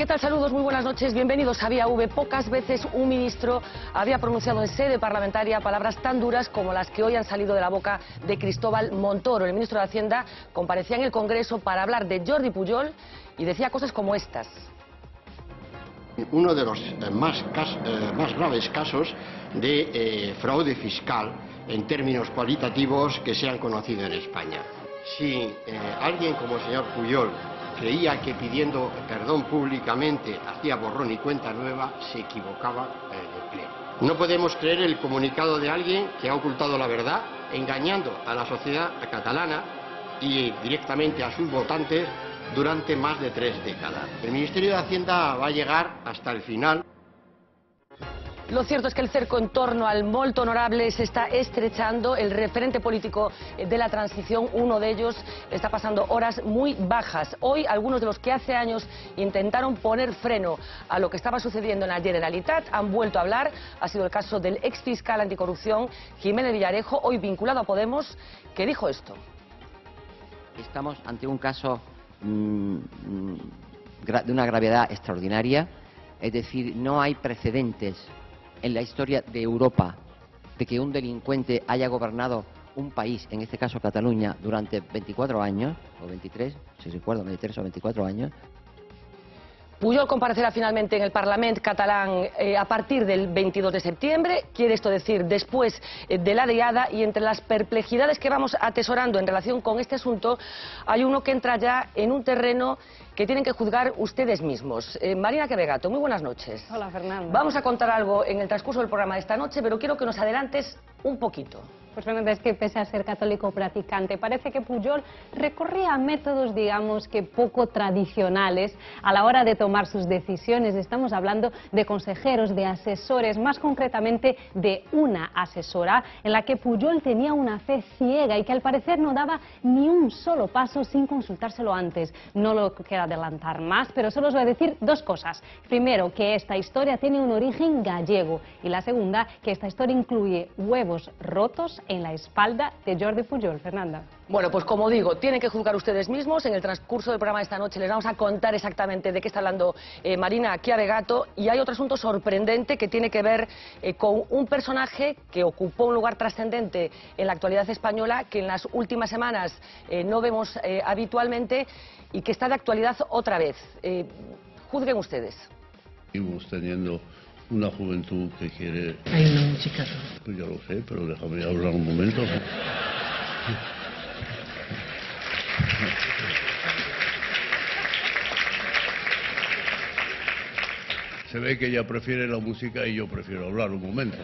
¿Qué tal? Saludos, muy buenas noches, bienvenidos a Vía V. Pocas veces un ministro había pronunciado en sede parlamentaria palabras tan duras como las que hoy han salido de la boca de Cristóbal Montoro. El ministro de Hacienda comparecía en el Congreso para hablar de Jordi Pujol y decía cosas como estas. Uno de los más graves casos de fraude fiscal en términos cualitativos que se han conocido en España. Si alguien como el señor Pujol creía que pidiendo perdón públicamente hacía borrón y cuenta nueva, se equivocaba de pleno. No podemos creer el comunicado de alguien que ha ocultado la verdad, engañando a la sociedad catalana y directamente a sus votantes durante más de 3 décadas. El Ministerio de Hacienda va a llegar hasta el final. Lo cierto es que el cerco en torno al molto honorable se está estrechando. El referente político de la transición, uno de ellos, está pasando horas muy bajas. Hoy, algunos de los que hace años intentaron poner freno a lo que estaba sucediendo en la Generalitat han vuelto a hablar. Ha sido el caso del exfiscal anticorrupción Jiménez Villarejo, hoy vinculado a Podemos, que dijo esto. Estamos ante un caso de una gravedad extraordinaria, es decir, no hay precedentes en la historia de Europa de que un delincuente haya gobernado un país, en este caso Cataluña, durante 24 años, o 23, si recuerdo, 23 o 24 años. Pujol comparecerá finalmente en el Parlament catalán a partir del 22 de septiembre. Quiere esto decir después de la diada, y entre las perplejidades que vamos atesorando en relación con este asunto hay uno que entra ya en un terreno que tienen que juzgar ustedes mismos. Marina Quevegato, muy buenas noches. Hola, Fernanda. Vamos a contar algo en el transcurso del programa de esta noche, pero quiero que nos adelantes un poquito. Pues Fernanda, es que pese a ser católico practicante, parece que Pujol recorría métodos, digamos que poco tradicionales a la hora de tomar sus decisiones. Estamos hablando de consejeros, de asesores, más concretamente de una asesora en la que Pujol tenía una fe ciega y que al parecer no daba ni un solo paso sin consultárselo antes. No lo quiero adelantar más, pero solo os voy a decir 2 cosas. Primero, que esta historia tiene un origen gallego, y la segunda, que esta historia incluye huevos rotos en la espalda de Jordi Pujol. Fernanda. Bueno, pues como digo, tienen que juzgar ustedes mismos. En el transcurso del programa de esta noche les vamos a contar exactamente de qué está hablando Marina Chiavegato, y hay otro asunto sorprendente que tiene que ver con un personaje que ocupó un lugar trascendente en la actualidad española, que en las últimas semanas no vemos habitualmente y que está de actualidad otra vez. Juzguen ustedes. Seguimos teniendo una juventud que quiere... Hay una música. Pues ya lo sé, pero déjame hablar un momento. Se ve que ella prefiere la música y yo prefiero hablar un momento.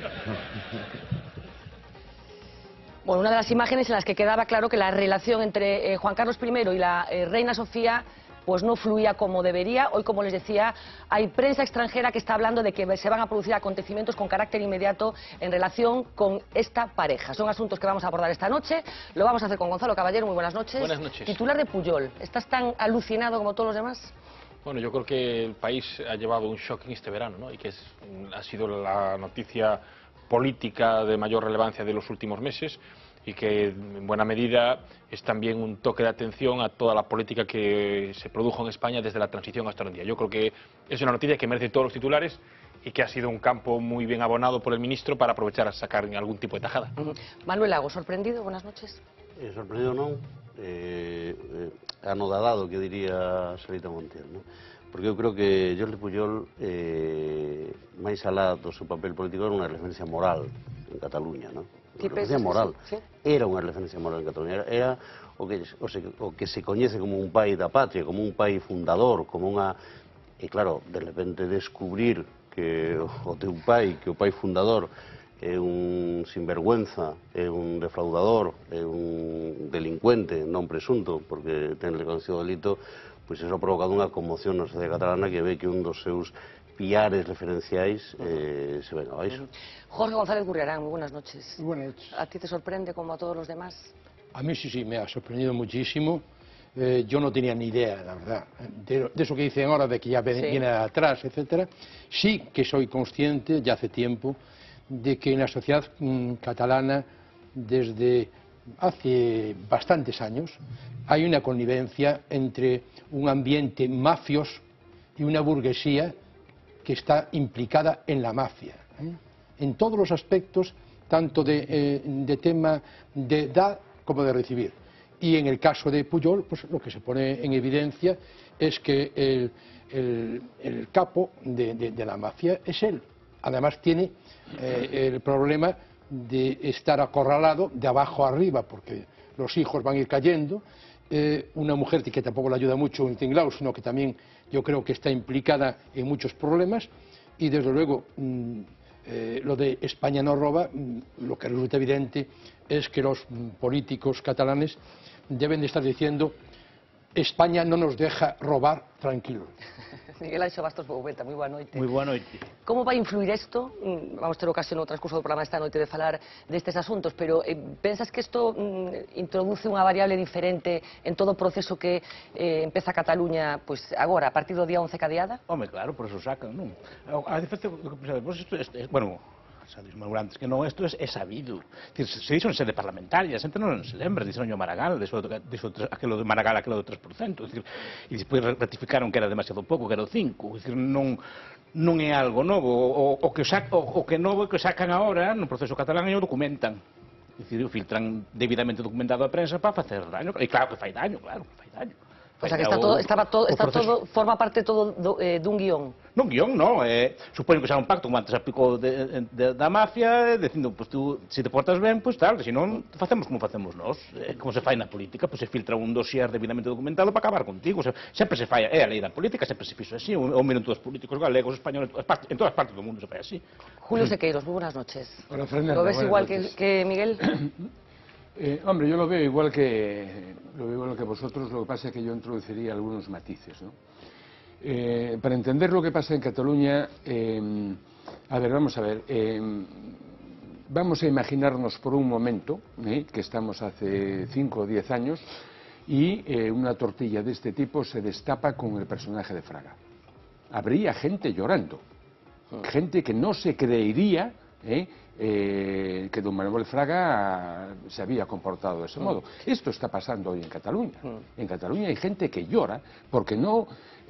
Bueno, una de las imágenes en las que quedaba claro que la relación entre Juan Carlos I y la reina Sofía pues no fluía como debería. Hoy, como les decía, hay prensa extranjera que está hablando de que se van a producir acontecimientos con carácter inmediato en relación con esta pareja. Son asuntos que vamos a abordar esta noche. Lo vamos a hacer con Gonzalo Caballero. Muy buenas noches. Buenas noches. Titular de Pujol. ¿Estás tan alucinado como todos los demás? Bueno, yo creo que el país ha llevado un shock en este verano, ¿no? Y que ha sido la noticia política de mayor relevancia de los últimos meses, y que en buena medida es también un toque de atención a toda la política que se produjo en España desde la transición hasta hoy en día. Yo creo que es una noticia que merece todos los titulares y que ha sido un campo muy bien abonado por el ministro para aprovechar a sacar algún tipo de tajada. Manuel Lago, ¿sorprendido? Buenas noches. Sorprendido non, anodadado, que diría Sarita Montiel, ¿no? Porque eu creo que Jordi Pujol, máis alá do seu papel político, era unha referencia moral en Cataluña, ¿no? Una referencia moral. Sí. Era unha referencia moral en Cataluña. Era o que se coñece como un pai da patria, como un pai fundador, como unha... E claro, de repente descubrir que o teu pai, que o pai fundador é un sinvergüenza, é un defraudador, é un delincuente non presunto, porque ten reconocido delito, pois eso ha provocado unha conmoción na sociedade catalana, que ve que un dos seus piares referenciais se ven abaixo. Jorge González Gurriarán, muy buenas noches. Muy buenas noches. ¿A ti te sorprende como a todos los demás? A mí sí, me ha sorprendido muchísimo. Yo no tenía ni idea, la verdad, de eso que dicen ahora, de que ya viene atrás, etcétera. Sí que soy consciente, ya hace tiempo, de que en la sociedad catalana, desde hace bastantes años, hay una connivencia entre un ambiente mafioso y una burguesía que está implicada en la mafia, en todos los aspectos, tanto de tema de dar como de recibir. Y en el caso de Pujol, pues lo que se pone en evidencia es que el capo de la mafia es él. Además tiene el problema de estar acorralado de abajo arriba, porque los hijos van a ir cayendo. Una mujer que tampoco le ayuda mucho en Tinglao, sino que también yo creo que está implicada en muchos problemas. Y desde luego lo de España no roba, lo que resulta evidente es que los políticos catalanes deben de estar diciendo: España no nos deja robar tranquilos. Miguel Anxo Bastos Boueta, moi boa noite. Moi boa noite. Como vai influir isto? Vamos ter ocasión no transcurso do programa esta noite de falar destes asuntos, pero pensas que isto introduce unha variable diferente en todo o proceso que empeza Cataluña pois agora, a partir do día 11 cadeada? Home, claro, por eso sacan, non? A diferencia, pues isto bueno, xa dixo antes que non, isto é sabido. Se dixo en sede parlamentaria, a xente non se lembra, dixo o Maragall, dixo aquilo de Maragall, aquilo do 3%, e despois ratificaron que era demasiado pouco, que era o 5%, non é algo novo, o que novo é que sacan agora no proceso catalán e o documentan. Filtran debidamente documentado a prensa para facer daño, e claro que fai daño, O sea, que forma parte todo dun guión. Non guión, non. Supoño que será un pacto, como antes aplicou da mafia, dicindo, pues tú, se te portas ben, pues tal, se non, facemos como facemos nós. Como se fai na política, pues se filtra un dossier debidamente documentado para acabar contigo. Sempre se fai, é a lei da política, sempre se fixo así, o miro en todos os políticos galegos, españoles, en todas partes do mundo se fai así. Julio Sequeiros, moi buenas noches. Hola, Fernando. ¿Lo ves igual que Miguel? Hombre, yo lo veo igual que vosotros, lo que pasa es que yo introduciría algunos matices, ¿no? Para entender lo que pasa en Cataluña, a ver, vamos a ver, vamos a imaginarnos por un momento que estamos hace 5 o 10 años y una tortilla de este tipo se destapa con el personaje de Fraga. Habría gente llorando, gente que no se creería que don Manuel Fraga se había comportado de ese modo. Esto está pasando hoy en Cataluña. En Cataluña hay gente que llora porque no,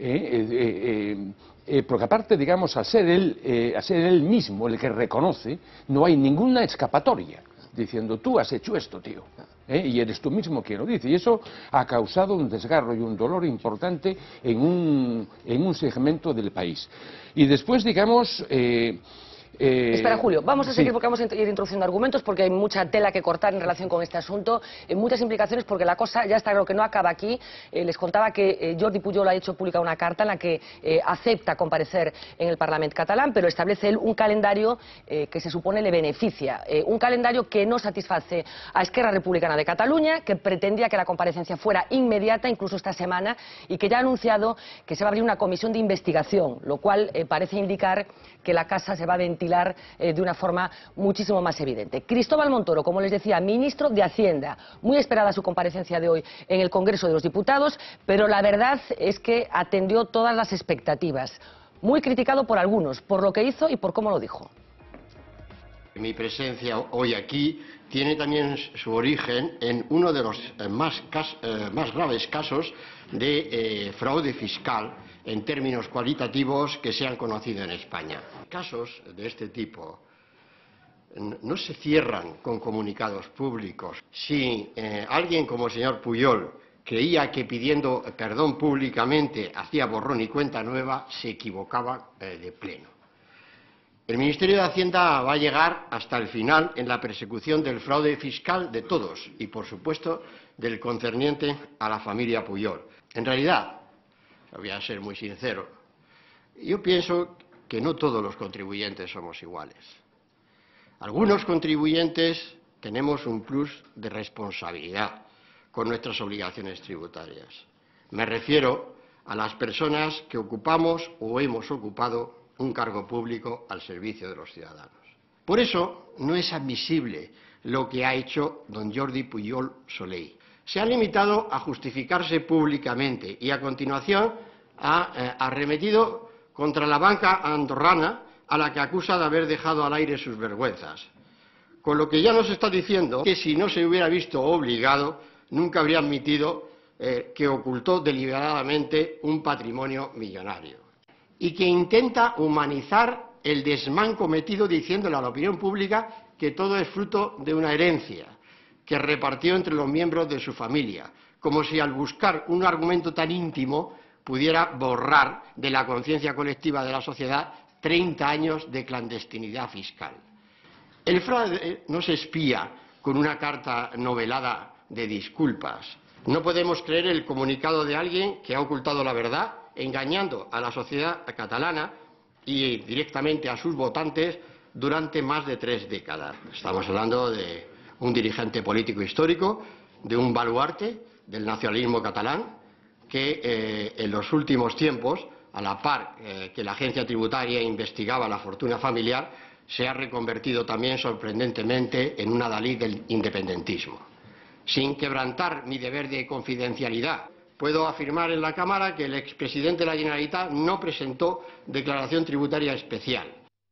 porque aparte, digamos, a ser él mismo el que reconoce, no hay ninguna escapatoria diciendo: tú has hecho esto, tío. Y eres tú mismo quien lo dice. Y eso ha causado un desgarro y un dolor importante en un segmento del país. Y después, digamos... Espera, Julio, vamos a seguir porque vamos a ir introduciendo argumentos porque hay mucha tela que cortar en relación con este asunto, muchas implicaciones porque la cosa ya está claro que no acaba aquí. Les contaba que Jordi Pujol ha hecho pública una carta en la que acepta comparecer en el Parlamento catalán, pero establece él un calendario que se supone le beneficia, un calendario que no satisface a Esquerra Republicana de Cataluña, que pretendía que la comparecencia fuera inmediata, incluso esta semana, y que ya ha anunciado que se va a abrir una comisión de investigación, lo cual parece indicar que la casa se va a ventilar de una forma muchísimo más evidente. Cristóbal Montoro, como les decía, ministro de Hacienda, muy esperada su comparecencia de hoy en el Congreso de los Diputados, pero la verdad es que atendió todas las expectativas. Muy criticado por algunos, por lo que hizo y por cómo lo dijo. Mi presencia hoy aquí tiene también su origen en uno de los más graves casos de fraude fiscal en términos cualitativos que se han conocido en España. Casos de este tipo no se cierran con comunicados públicos. Si alguien como el señor Pujol creía que pidiendo perdón públicamente hacía borrón y cuenta nueva, se equivocaba de pleno. El Ministerio de Hacienda va a llegar hasta el final en la persecución del fraude fiscal de todos y, por supuesto, del concerniente a la familia Pujol. En realidad, voy a ser muy sincero, yo pienso que no todos los contribuyentes somos iguales. Algunos contribuyentes tenemos un plus de responsabilidad con nuestras obligaciones tributarias. Me refiero a las personas que ocupamos o hemos ocupado un cargo público al servicio de los ciudadanos. Por eso no es admisible lo que ha hecho don Jordi Pujol Soley. Se ha limitado a justificarse públicamente y a continuación ha arremetido contra la banca andorrana a la que acusa de haber dejado al aire sus vergüenzas. Con lo que ya nos está diciendo que si no se hubiera visto obligado, nunca habría admitido que ocultó deliberadamente un patrimonio millonario. y que intenta humanizar el desmán cometido diciéndole a la opinión pública que todo es fruto de una herencia que repartió entre los miembros de su familia, como si al buscar un argumento tan íntimo pudiera borrar de la conciencia colectiva de la sociedad 30 años de clandestinidad fiscal. El fraude no se espía con una carta novelada de disculpas. No podemos creer el comunicado de alguien que ha ocultado la verdad, engañando a la sociedad catalana y directamente a sus votantes durante más de 3 décadas. Estamos hablando de un dirigente político histórico, de un baluarte del nacionalismo catalán, que en los últimos tiempos, a la par que la agencia tributaria investigaba la fortuna familiar, se ha reconvertido también sorprendentemente en un adalid del independentismo. Sin quebrantar mi deber de confidencialidad, puedo afirmar en la Cámara que el expresidente de la Generalitat no presentó declaración tributaria especial.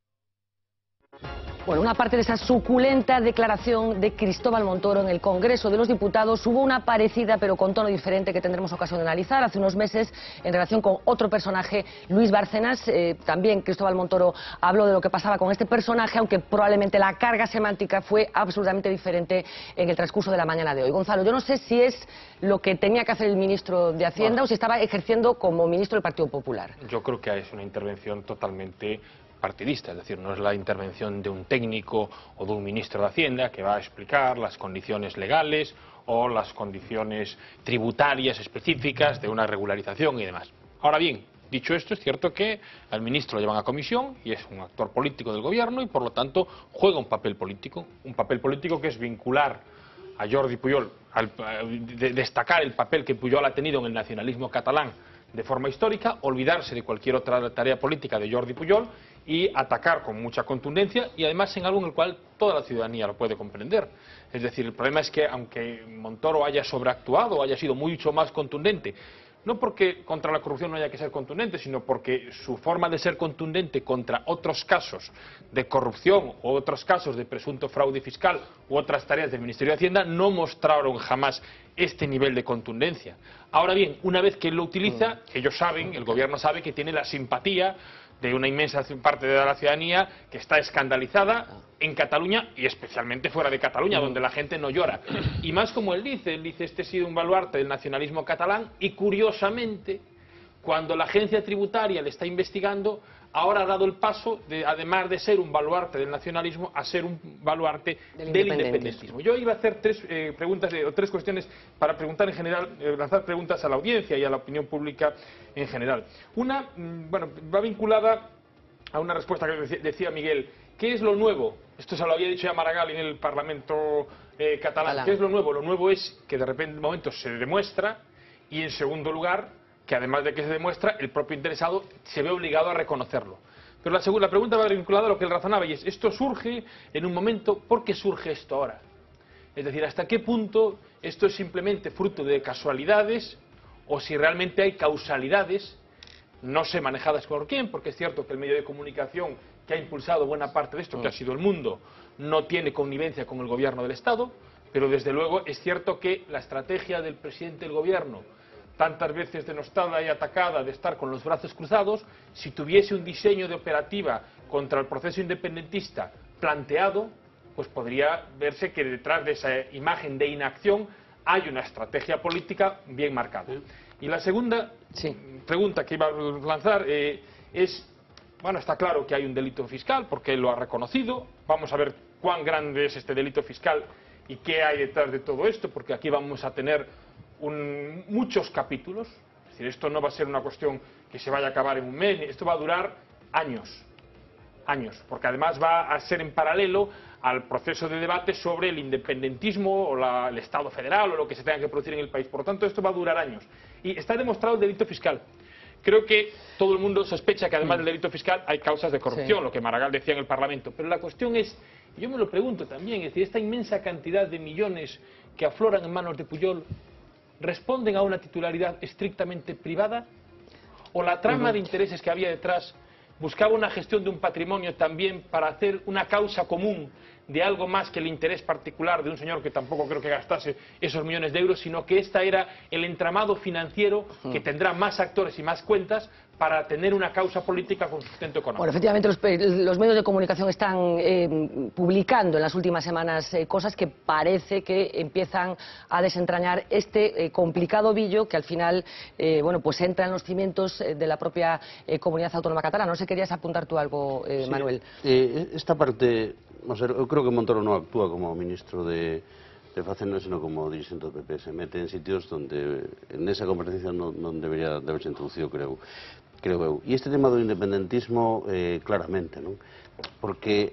Bueno, una parte de esa suculenta declaración de Cristóbal Montoro en el Congreso de los Diputados, hubo una parecida pero con tono diferente que tendremos ocasión de analizar hace unos meses en relación con otro personaje, Luis Bárcenas. También Cristóbal Montoro habló de lo que pasaba con este personaje, aunque probablemente la carga semántica fue absolutamente diferente en el transcurso de la mañana de hoy. Gonzalo, yo no sé si es lo que tenía que hacer el ministro de Hacienda o si estaba ejerciendo como ministro del Partido Popular. Yo creo que es una intervención totalmente partidista, es decir, no es la intervención de un técnico o de un ministro de Hacienda que va a explicar las condiciones legales o las condiciones tributarias específicas de una regularización y demás. Ahora bien, dicho esto, es cierto que al ministro lo llevan a comisión y es un actor político del gobierno y por lo tanto juega un papel político que es vincular a Jordi Pujol, destacar el papel que Pujol ha tenido en el nacionalismo catalán de forma histórica, olvidarse de cualquier otra tarea política de Jordi Pujol y atacar con mucha contundencia y además en algo en el cual toda la ciudadanía lo puede comprender. Es decir, el problema es que aunque Montoro haya sobreactuado, haya sido mucho más contundente, no porque contra la corrupción no haya que ser contundente, sino porque su forma de ser contundente contra otros casos de corrupción o otros casos de presunto fraude fiscal u otras tareas del Ministerio de Hacienda no mostraron jamás este nivel de contundencia. Ahora bien, una vez que él lo utiliza, ellos saben, el gobierno sabe que tiene la simpatía de una inmensa parte de la ciudadanía que está escandalizada en Cataluña y especialmente fuera de Cataluña, donde la gente no llora. Y más como él dice este ha sido un baluarte del nacionalismo catalán y curiosamente, cuando la agencia tributaria le está investigando, ahora ha dado el paso, además de ser un baluarte del nacionalismo, a ser un baluarte del independentismo. Yo iba a hacer tres cuestiones para preguntar en general, lanzar preguntas a la audiencia y a la opinión pública en general. Una, bueno, va vinculada a una respuesta que decía Miguel. ¿Qué es lo nuevo? Esto se lo había dicho ya Maragall en el Parlamento catalán. ¿Qué es lo nuevo? Lo nuevo es que de repente, en momentos, se demuestra y, en segundo lugar, que además de que se demuestra, el propio interesado se ve obligado a reconocerlo. Pero la pregunta va vinculada a lo que él razonaba, y es, esto surge en un momento, ¿por qué surge esto ahora? Es decir, ¿hasta qué punto esto es simplemente fruto de casualidades, o si realmente hay causalidades, no sé manejadas por quién, porque es cierto que el medio de comunicación que ha impulsado buena parte de esto, que ha sido El Mundo, no tiene connivencia con el gobierno del Estado, pero desde luego es cierto que la estrategia del presidente del gobierno, tantas veces denostada y atacada de estar con los brazos cruzados, si tuviese un diseño de operativa contra el proceso independentista planteado, pues podría verse que detrás de esa imagen de inacción hay una estrategia política bien marcada. Y la segunda pregunta que iba a lanzar es, bueno, está claro que hay un delito fiscal porque él lo ha reconocido, vamos a ver cuán grande es este delito fiscal y qué hay detrás de todo esto, porque aquí vamos a tener muchos capítulos. Es decir, esto no va a ser una cuestión que se vaya a acabar en un mes, esto va a durar años, porque además va a ser en paralelo al proceso de debate sobre el independentismo o el Estado federal o lo que se tenga que producir en el país. Por lo tanto, esto va a durar años. Y está demostrado el delito fiscal. Creo que todo el mundo sospecha que además del delito fiscal hay causas de corrupción, lo que Maragall decía en el Parlamento. Pero la cuestión es, yo me lo pregunto también, es decir, esta inmensa cantidad de millones que afloran en manos de Pujol, ¿responden a una titularidad estrictamente privada? ¿O la trama de intereses que había detrás buscaba una gestión de un patrimonio también para hacer una causa común de algo más que el interés particular de un señor que tampoco creo que gastase esos millones de euros, sino que esta era el entramado financiero que tendrá más actores y más cuentas para tener una causa política con sustento económico. Bueno, efectivamente los medios de comunicación están publicando en las últimas semanas cosas que parece que empiezan a desentrañar este complicado billo que al final bueno, pues entra en los cimientos de la propia comunidad autónoma catalana. No sé, querías apuntar tú algo, Sí, Manuel. Esta parte, eu creo que Montoro no actúa como ministro de Facenda, sino como dirigente do PP. Se mete en sitios donde en esa competencia non debería de haberse introducido, creo eu. E este tema do independentismo, claramente, non? Porque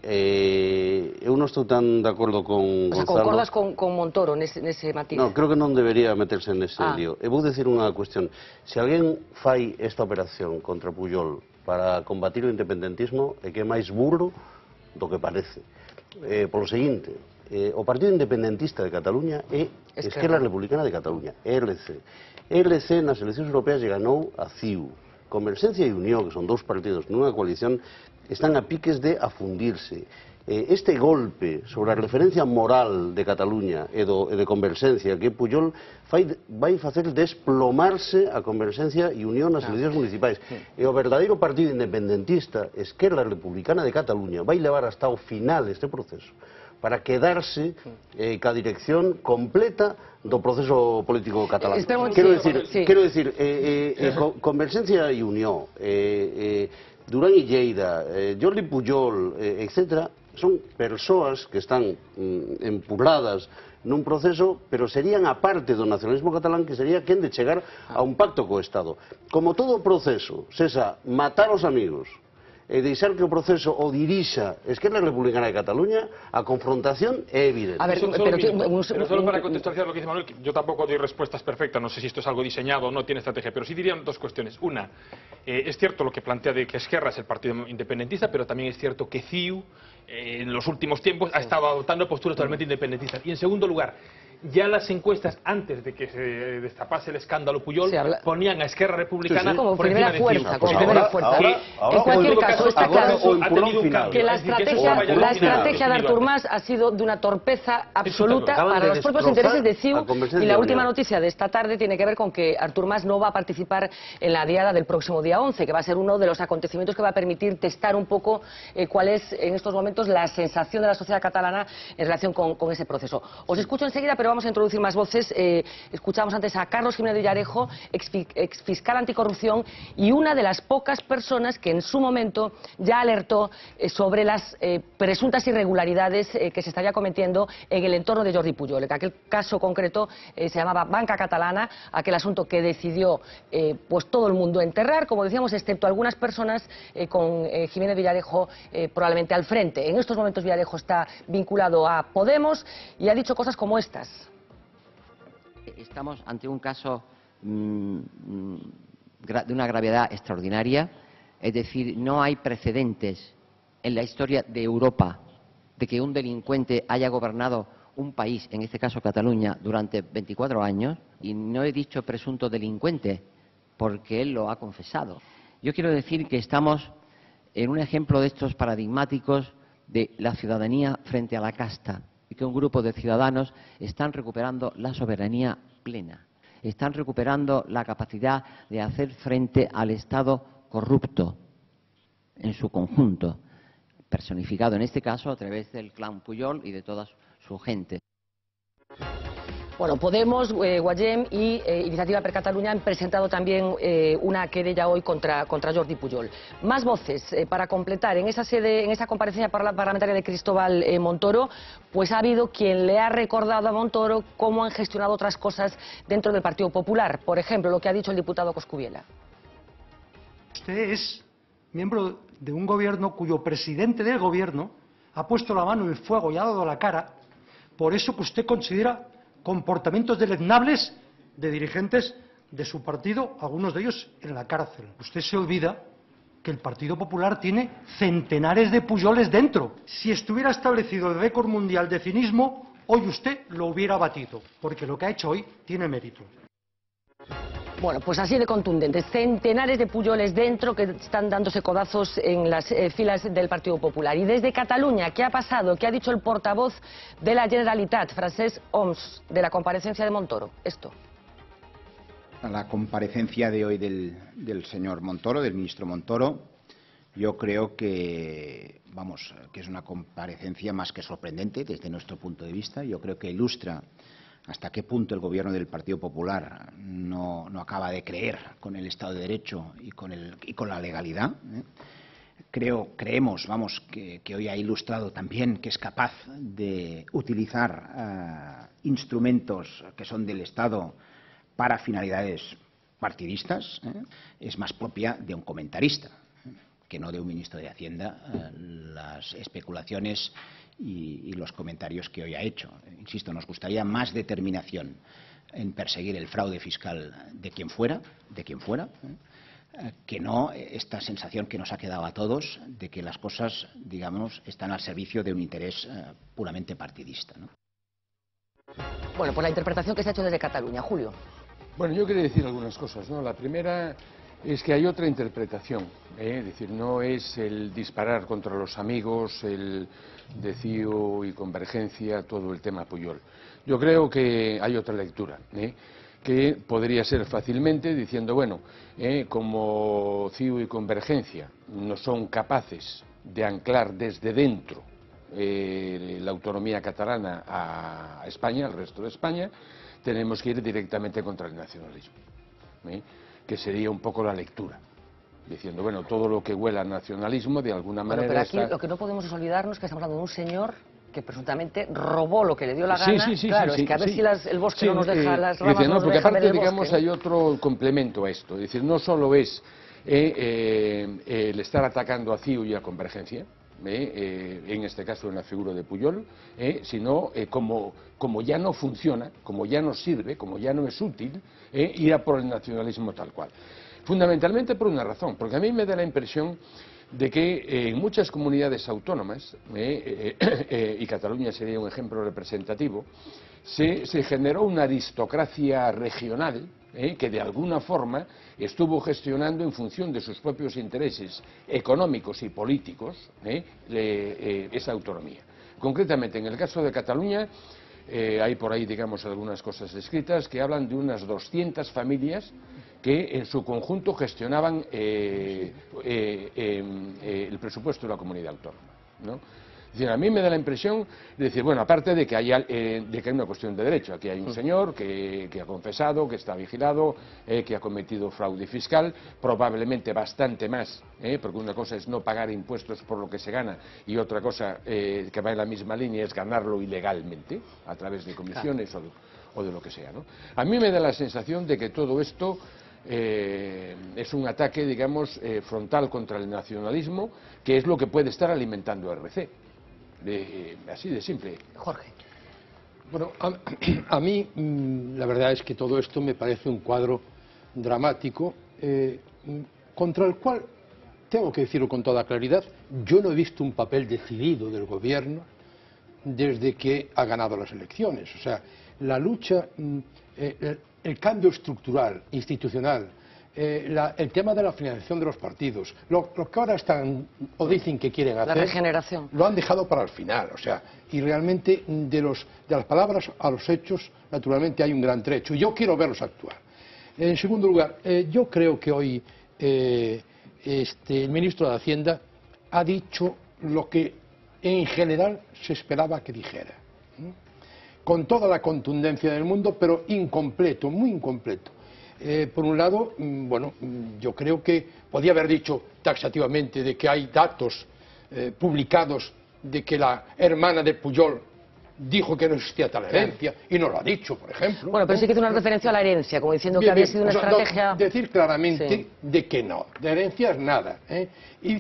eu non estou tan de acordo con O sea, Gonzalo. concordas con Montoro nese matiz? No, creo que non debería meterse nese lío. E vou dicir unha cuestión. Se alguén fai esta operación contra Pujol para combatir o independentismo, é que é máis burro do que parece. Polo seguinte, o Partido Independentista de Cataluña é Esquerra Republicana de Cataluña, ERC. ERC nas eleccións europeas lle ganou a CIU. Converxencia e Unión, que son dous partidos nunha coalición, están a piques de afundirse. Este golpe sobre a referencia moral de Cataluña e de Converxencia que Pujol vai facer desplomarse a Converxencia e Unión nas eleccións municipais. E o verdadeiro partido independentista, Esquerra Republicana de Cataluña, vai levar hasta o final este proceso para quedarse ca dirección completa do proceso político catalán. Quero decir, Converxencia e Unión, Durán e Lleida, Jordi Pujol, etc., son persoas que están empurradas nun proceso, pero serían a parte do nacionalismo catalán, que sería quen de chegar a un pacto co Estado. Como todo proceso, cesa matar os amigos e deixar que o proceso o dirixa Esquerra Republicana de Cataluña, a confrontación é evidente. A ver, pero solo para contextualizar lo que dice Manuel, que yo tampoco doy respuestas perfectas, no sé si esto es algo diseñado o no tiene estrategia, pero sí diría dos cuestiones. Una, es cierto lo que plantea de que Esquerra es el partido independentista, pero también es cierto que CIU en los últimos tiempos ha estado adoptando posturas totalmente independentistas. Y en segundo lugar, ya las encuestas, antes de que se destapase el escándalo Pujol, ponían a Esquerra Republicana como por primera encima de fuerza. CIU. En cualquier caso, está claro ha tenido un cambio. que la estrategia de Artur Mas ha sido de una torpeza absoluta para los propios intereses de CIU, y la última noticia de esta tarde tiene que ver con que Artur Mas no va a participar en la diada del próximo día 11, que va a ser uno de los acontecimientos que va a permitir testar un poco cuál es en estos momentos la sensación de la sociedad catalana en relación con ese proceso. Os escucho enseguida, pero vamos a introducir más voces. Escuchamos antes a Carlos Jiménez de Villarejo, exfiscal anticorrupción y una de las pocas personas que en su momento ya alertó sobre las presuntas irregularidades que se estaría cometiendo en el entorno de Jordi Pujol. En aquel caso concreto se llamaba Banca Catalana, aquel asunto que decidió pues todo el mundo enterrar, como decíamos, excepto algunas personas, con Jiménez Villarejo probablemente al frente. En estos momentos Villarejo está vinculado a Podemos y ha dicho cosas como estas. Estamos ante un caso de una gravedad extraordinaria, es decir, no hay precedentes en la historia de Europa de que un delincuente haya gobernado un país, en este caso Cataluña, durante 24 años, y no he dicho presunto delincuente, porque él lo ha confesado. Yo quiero decir que estamos en un ejemplo de estos paradigmáticos de la ciudadanía frente a la casta, y que un grupo de ciudadanos están recuperando la soberanía plena, están recuperando la capacidad de hacer frente al Estado corrupto en su conjunto, personificado en este caso a través del clan Pujol y de toda su gente. Bueno, Podemos, Guallem y Iniciativa per Catalunya han presentado también una querella hoy contra Jordi Pujol. Más voces para completar. En esa sede, en esa comparecencia parlamentaria de Cristóbal Montoro, pues ha habido quien le ha recordado a Montoro cómo han gestionado otras cosas dentro del Partido Popular. Por ejemplo, lo que ha dicho el diputado Coscubiela. Usted es miembro de un gobierno cuyo presidente del gobierno ha puesto la mano en el fuego y ha dado la cara por eso que usted considera comportamientos deleznables de dirigentes de su partido, algunos de ellos en la cárcel. Usted se olvida que el Partido Popular tiene centenares de Pujoles dentro. Si estuviera establecido el récord mundial de cinismo, hoy usted lo hubiera batido, porque lo que ha hecho hoy tiene mérito. Bueno, pues así de contundentes. Centenares de puyoles dentro que están dándose codazos en las filas del Partido Popular. Y desde Cataluña, ¿qué ha pasado? ¿Qué ha dicho el portavoz de la Generalitat, Francesc Homs, de la comparecencia de Montoro? Esto. A la comparecencia de hoy del señor Montoro, del ministro Montoro, yo creo que, que es una comparecencia más que sorprendente desde nuestro punto de vista. Yo creo que ilustra hasta qué punto el gobierno del Partido Popular no acaba de creer con el Estado de Derecho y con la legalidad. Creemos que hoy ha ilustrado también que es capaz de utilizar instrumentos que son del Estado para finalidades partidistas. Es más propia de un comentarista que no de un ministro de Hacienda las especulaciones y los comentarios que hoy ha hecho. Insisto, nos gustaría más determinación en perseguir el fraude fiscal de quien fuera, que no esta sensación que nos ha quedado a todos de que las cosas, digamos, están al servicio de un interés puramente partidista, ¿no? Bueno, por la interpretación que se ha hecho desde Cataluña. Julio. Bueno, yo quería decir algunas cosas, ¿no? La primera es que hay otra interpretación, es decir, no es el disparar contra los amigos, el de CiU y Convergencia, todo el tema Pujol. Yo creo que hay otra lectura, que podría ser fácilmente diciendo, bueno, como CiU y Convergencia no son capaces de anclar desde dentro la autonomía catalana a España, al resto de España, tenemos que ir directamente contra el nacionalismo, que sería un poco la lectura, diciendo, bueno, todo lo que huela a nacionalismo de alguna manera... Pero aquí lo que no podemos es olvidarnos que estamos hablando de un señor que presuntamente robó lo que le dio la gana. Claro, es que a ver si el bosque no nos deja, las ramas no nos porque dejan aparte, ver el digamos, bosque. hay otro complemento a esto, es decir, no solo es el estar atacando a CiU y a Convergencia, en este caso en la figura de Pujol, sino como ya no funciona, como ya no sirve, como ya no es útil, ir a por el nacionalismo tal cual. Fundamentalmente por una razón, porque a mí me da la impresión de que en muchas comunidades autónomas, y Cataluña sería un ejemplo representativo, se generó una aristocracia regional que de alguna forma estuvo gestionando en función de sus propios intereses económicos y políticos esa autonomía. Concretamente, en el caso de Cataluña, hay por ahí, digamos, algunas cosas escritas que hablan de unas 200 familias que en su conjunto gestionaban el presupuesto de la comunidad autónoma, ¿no? Es decir, a mí me da la impresión de decir, bueno, aparte de que hay una cuestión de derecho, aquí hay un señor que ha confesado, que está vigilado, que ha cometido fraude fiscal, probablemente bastante más, porque una cosa es no pagar impuestos por lo que se gana y otra cosa que va en la misma línea es ganarlo ilegalmente, a través de comisiones o de lo que sea, ¿no? A mí me da la sensación de que todo esto es un ataque, digamos, frontal contra el nacionalismo, que es lo que puede estar alimentando RC. Así de simple. Jorge. Bueno, a mí la verdad es que todo esto me parece un cuadro dramático contra el cual, tengo que decirlo con toda claridad, yo no he visto un papel decidido del gobierno desde que ha ganado las elecciones. O sea, la lucha, el cambio estructural, institucional, el tema de la financiación de los partidos, lo que ahora están o dicen que quieren hacer, la regeneración, lo han dejado para el final, o sea, y realmente de las palabras a los hechos, naturalmente hay un gran trecho, y yo quiero verlos actuar. En segundo lugar, yo creo que hoy el ministro de Hacienda ha dicho lo que en general se esperaba que dijera, con toda la contundencia del mundo, pero incompleto, muy incompleto. Por un lado, bueno, yo creo que podía haber dicho taxativamente de que hay datos publicados de que la hermana de Pujol dijo que no existía tal herencia y no lo ha dicho, por ejemplo. Bueno, pero sí que hizo una referencia a la herencia, como diciendo que había sido una estrategia... Decir claramente de que no, de herencias nada. Y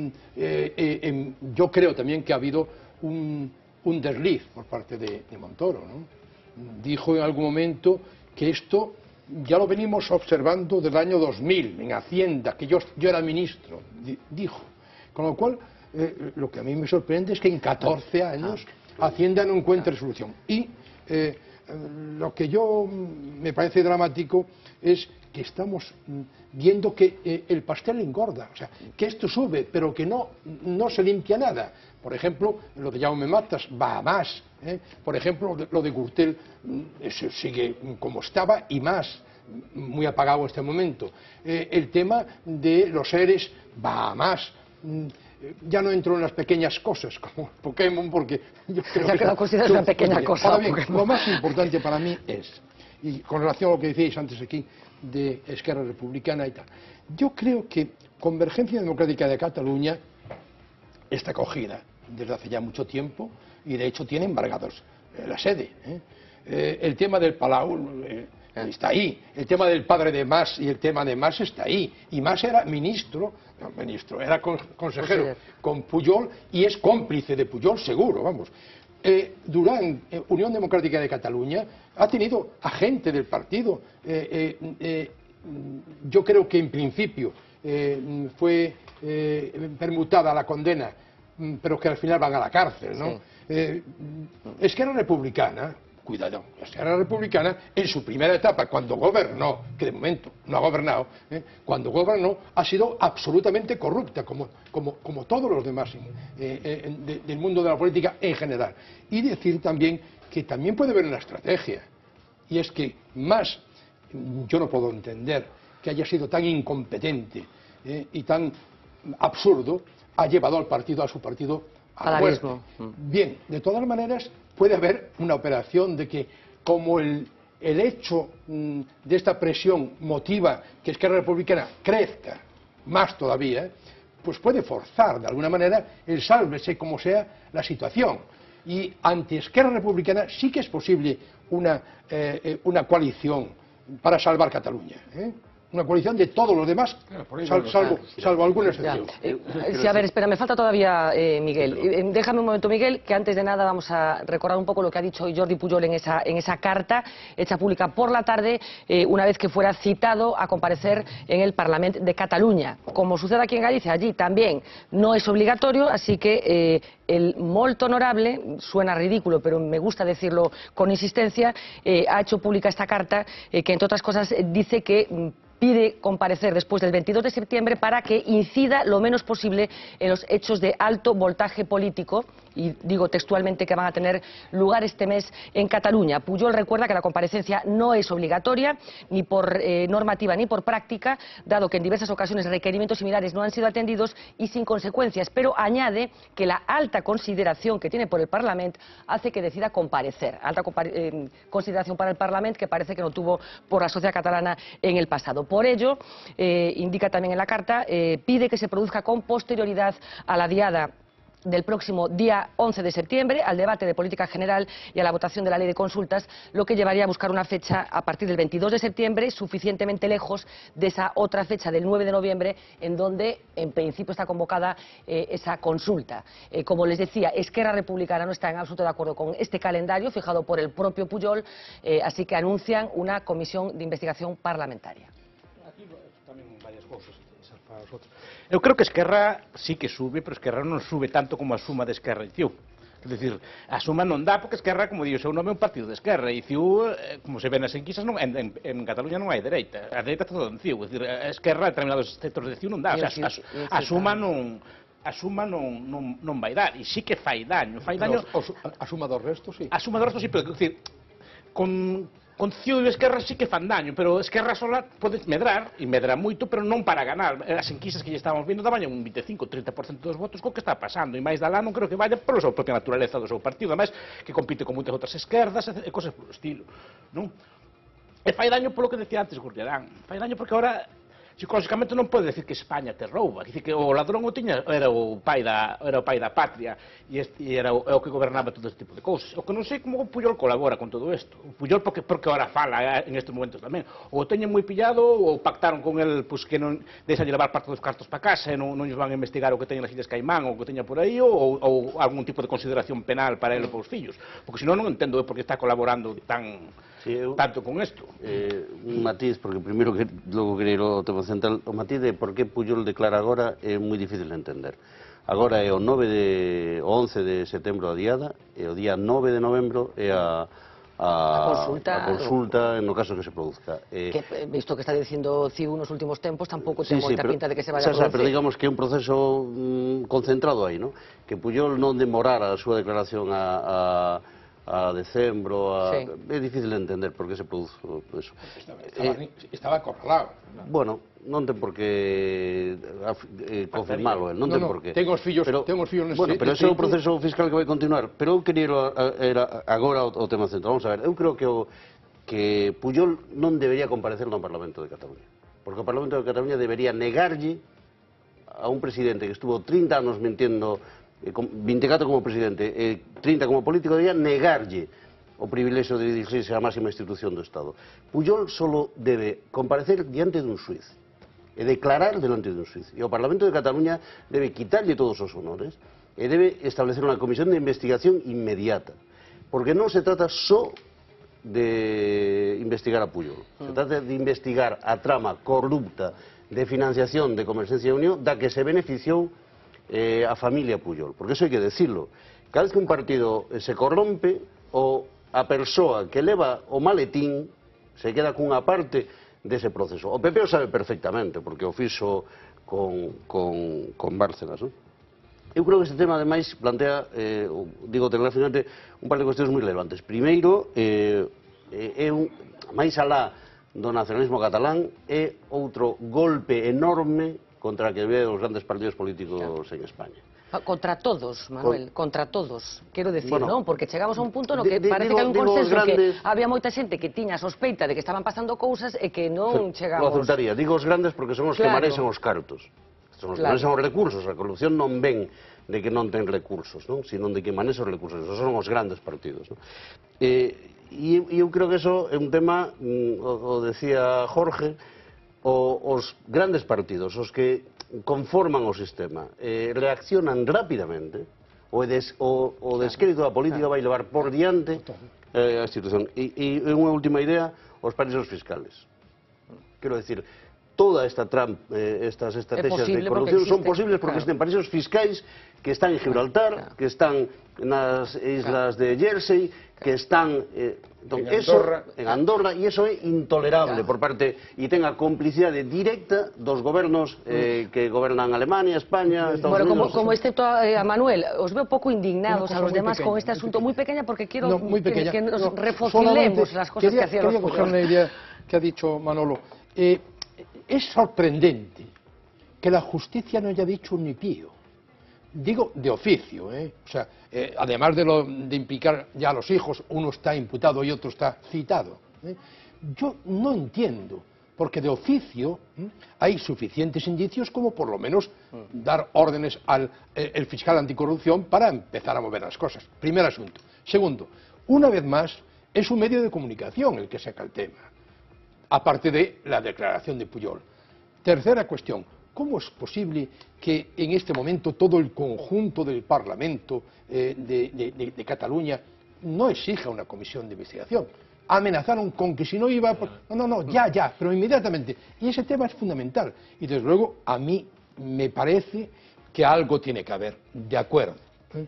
yo creo también que ha habido un desliz por parte de Montoro, ¿no? Dijo en algún momento que esto ya lo venimos observando desde el año 2000 en Hacienda, que yo era ministro, dijo. Con lo cual, lo que a mí me sorprende es que en 14 años Hacienda no encuentre solución. Y lo que yo me parece dramático es que estamos viendo que el pastel engorda, o sea, que esto sube, pero que no se limpia nada. Por ejemplo, lo de Jaume Matas va a más. Por ejemplo, lo de Gürtel sigue como estaba y más, muy apagado en este momento. El tema de los seres va a más. Ya no entro en las pequeñas cosas como Pokémon, porque yo creo que lo consideras una pequeña cosa. Ahora bien, lo más importante para mí es, y con relación a lo que decíais antes aquí de Esquerra Republicana y tal, yo creo que Convergencia Democrática de Cataluña está cogida desde hace ya mucho tiempo y de hecho tiene embargados la sede. El tema del Palau está ahí, el tema del padre de Mas y el tema de Mas está ahí, y Mas era era consejero con Pujol y es cómplice de Pujol seguro, vamos. Durán, Unión Democrática de Cataluña, ha tenido a gente del partido. Yo creo que en principio fue permutada la condena, pero que al final van a la cárcel, ¿no? Sí. Esquerra Republicana, cuidado, Esquerra Republicana en su primera etapa, cuando gobernó, que de momento no ha gobernado, cuando gobernó ha sido absolutamente corrupta, como todos los demás del mundo de la política en general. Y decir también que también puede haber una estrategia, y es que más, yo no puedo entender que haya sido tan incompetente y tan absurdo, ha llevado a su partido a la muerte. Bien, de todas maneras puede haber una operación de que, como el hecho de esta presión motiva que Esquerra Republicana crezca más todavía, pues puede forzar de alguna manera el sálvese como sea la situación. Y ante Esquerra Republicana sí que es posible una coalición para salvar Cataluña. Una coalición de todos los demás, salvo alguna excepción. Sí, a ver, espera, me falta todavía Miguel. Déjame un momento, Miguel, que antes de nada vamos a recordar un poco lo que ha dicho hoy Jordi Pujol en esa carta hecha pública por la tarde, una vez que fuera citado a comparecer en el Parlamento de Cataluña. Como sucede aquí en Galicia, allí también no es obligatorio, así que el molto honorable, suena ridículo, pero me gusta decirlo con insistencia, ha hecho pública esta carta que, entre otras cosas, dice que pide comparecer después del 22 de septiembre para que incida lo menos posible en los hechos de alto voltaje político, y digo textualmente que van a tener lugar este mes en Cataluña. Pujol recuerda que la comparecencia no es obligatoria, ni por normativa ni por práctica, dado que en diversas ocasiones requerimientos similares no han sido atendidos y sin consecuencias, pero añade que la alta consideración que tiene por el Parlamento hace que decida comparecer. Alta consideración para el Parlamento que parece que no tuvo por la sociedad catalana en el pasado. Por ello, indica también en la carta, pide que se produzca con posterioridad a la diada del próximo día 11 de septiembre, al debate de política general y a la votación de la ley de consultas, lo que llevaría a buscar una fecha a partir del 22 de septiembre, suficientemente lejos de esa otra fecha del 9 de noviembre, en donde en principio está convocada esa consulta. Como les decía, Esquerra Republicana no está en absoluto de acuerdo con este calendario fijado por el propio Pujol, así que anuncian una comisión de investigación parlamentaria. Eu creo que Esquerra sí que sube, pero Esquerra non sube tanto como a suma de Esquerra e CiU. É dicir, a suma non dá porque Esquerra, como digo, o seu nome é un partido de Esquerra e CiU, como se ven nas enquisas, en Cataluña non hai dereita. A dereita está todo en CiU. É dicir, a Esquerra, determinados centros de CiU non dá. O sea, a suma non vai dar. E sí que fai daño. A suma dos restos, sí. A suma dos restos, sí, pero, é dicir, con CiU e Esquerra sí que fan daño, pero Esquerra sola pode medrar, e medra moito, pero non para ganar. As enquisas que lle estábamos vendo daban un 25-30% dos votos co que está pasando, e máis da lá non creo que vaya pola súa propia naturaleza do seu partido, ademais que compite con moitas outras esquerdas e cosas polo estilo, non? E fai daño polo que decía antes Gurriarán, fai daño porque agora psicológicamente non pode decir que España te rouba, dicir que o ladrón era o pai da patria e era o que gobernaba todo este tipo de cousas. O que non sei como o Pujol colabora con todo isto. O Pujol porque ahora fala en estes momentos tamén. Ou o teñen moi pillado ou pactaron con el pues, que non deixan de levar parte dos cartos para casa e non lles van a investigar o que teñen nas Illas Caimán ou o que teña por aí ou algún tipo de consideración penal para ele ou para os fillos. Porque senón non entendo por que está colaborando tanto con isto. Un matiz, porque primeiro que logo quería ir ao tema central, o matiz de por que Pujol declara agora é moi difícil de entender. Agora é o 11 de setembro a diada, e o día 9 de novembro é a a consulta no caso que se produzca. Visto que está dicindo CIU nos últimos tempos, tampouco ten moita pinta de que se vaya a producir. Pero digamos que é un proceso concentrado aí, ¿no? Que Pujol non demorara a súa declaración a decembro, é difícil de entender por que se produce eso. Estaba acorralado. Bueno, non ten por que confirmarlo, non ten por que. Ten os fillos neste... Bueno, pero ese é o proceso fiscal que vai continuar. Pero eu quería ir agora ao tema central. Vamos a ver, eu creo que Pujol non debería comparecer no Parlamento de Cataluña. Porque o Parlamento de Cataluña debería negarlle a un presidente que estuvo 30 anos mintiendo, 24 como presidente, 30 como político, debería negarlle o privilexio de dirigirse á máxima institución do Estado. Pujol solo debe comparecer diante dun xuiz e declarar delante dun xuiz. E o Parlamento de Cataluña debe quitarlle todos os honores e debe establecer unha comisión de investigación inmediata. Porque non se trata só de investigar a Pujol. Se trata de investigar a trama corrupta de financiación de Comersencia e Unión da que se beneficiou a familia Pujol. Porque eso hai que decirlo. Cada vez que un partido se corrompe, a persoa que leva o maletín se queda cunha parte dese proceso. O PP o sabe perfectamente, porque o fixo con Bárcenas, non? Eu creo que este tema, ademais, plantea, digo telegráficamente, un par de cuestións moi relevantes. Primeiro, máis alá do nacionalismo catalán, é outro golpe enorme contra que ve os grandes partidos políticos en España. Contra todos, Manuel, contra todos, quero decir, non? Porque chegamos a un punto no que parece que hai un consenso que había moita xente que tiña sospeita de que estaban pasando cousas e que non chegamos... Lo aceptaría, digo os grandes porque son os que manexan os cartos, son os que manexan os recursos, a corrupción non ven de que non ten recursos, non? Sino de que manexa os recursos, esos son os grandes partidos, non? E eu creo que eso é un tema, o decía Jorge, os grandes partidos, os que conforman o sistema, reaccionan rapidamente, o descrédito da política vai levar por diante a institución. E unha última idea, os paraísos fiscales. Quero decir, toda esta estas estrategias de corrupción son posibles porque existen paraísos fiscais que están en Gibraltar, que están nas islas de Jersey, que están en Andorra, e iso é intolerable por parte, e ten a complicidade directa dos gobernos que gobernan Alemania, España, Estados Unidos. Como excepto a Manuel, os veo pouco indignados a los demás con este asunto, moi pequeña, porque quiero que nos refocilemos las cosas que hacían los Quería coger una idea que ha dicho Manolo. Es sorprendente que la justicia no haya dicho ni pío. Digo de oficio, o sea, además de implicar ya a los hijos, uno está imputado y otro está citado. Yo no entiendo, porque de oficio hay suficientes indicios como por lo menos dar órdenes al el fiscal anticorrupción para empezar a mover las cosas. Primer asunto. Segundo, una vez más, es un medio de comunicación el que saca el tema, aparte de la declaración de Pujol. Tercera cuestión. ¿Cómo es posible que en este momento todo el conjunto del Parlamento de Cataluña no exija una comisión de investigación? Amenazaron con que si no iba... ya, pero inmediatamente. Y ese tema es fundamental. Y desde luego a mí me parece que algo tiene que haber, de acuerdo.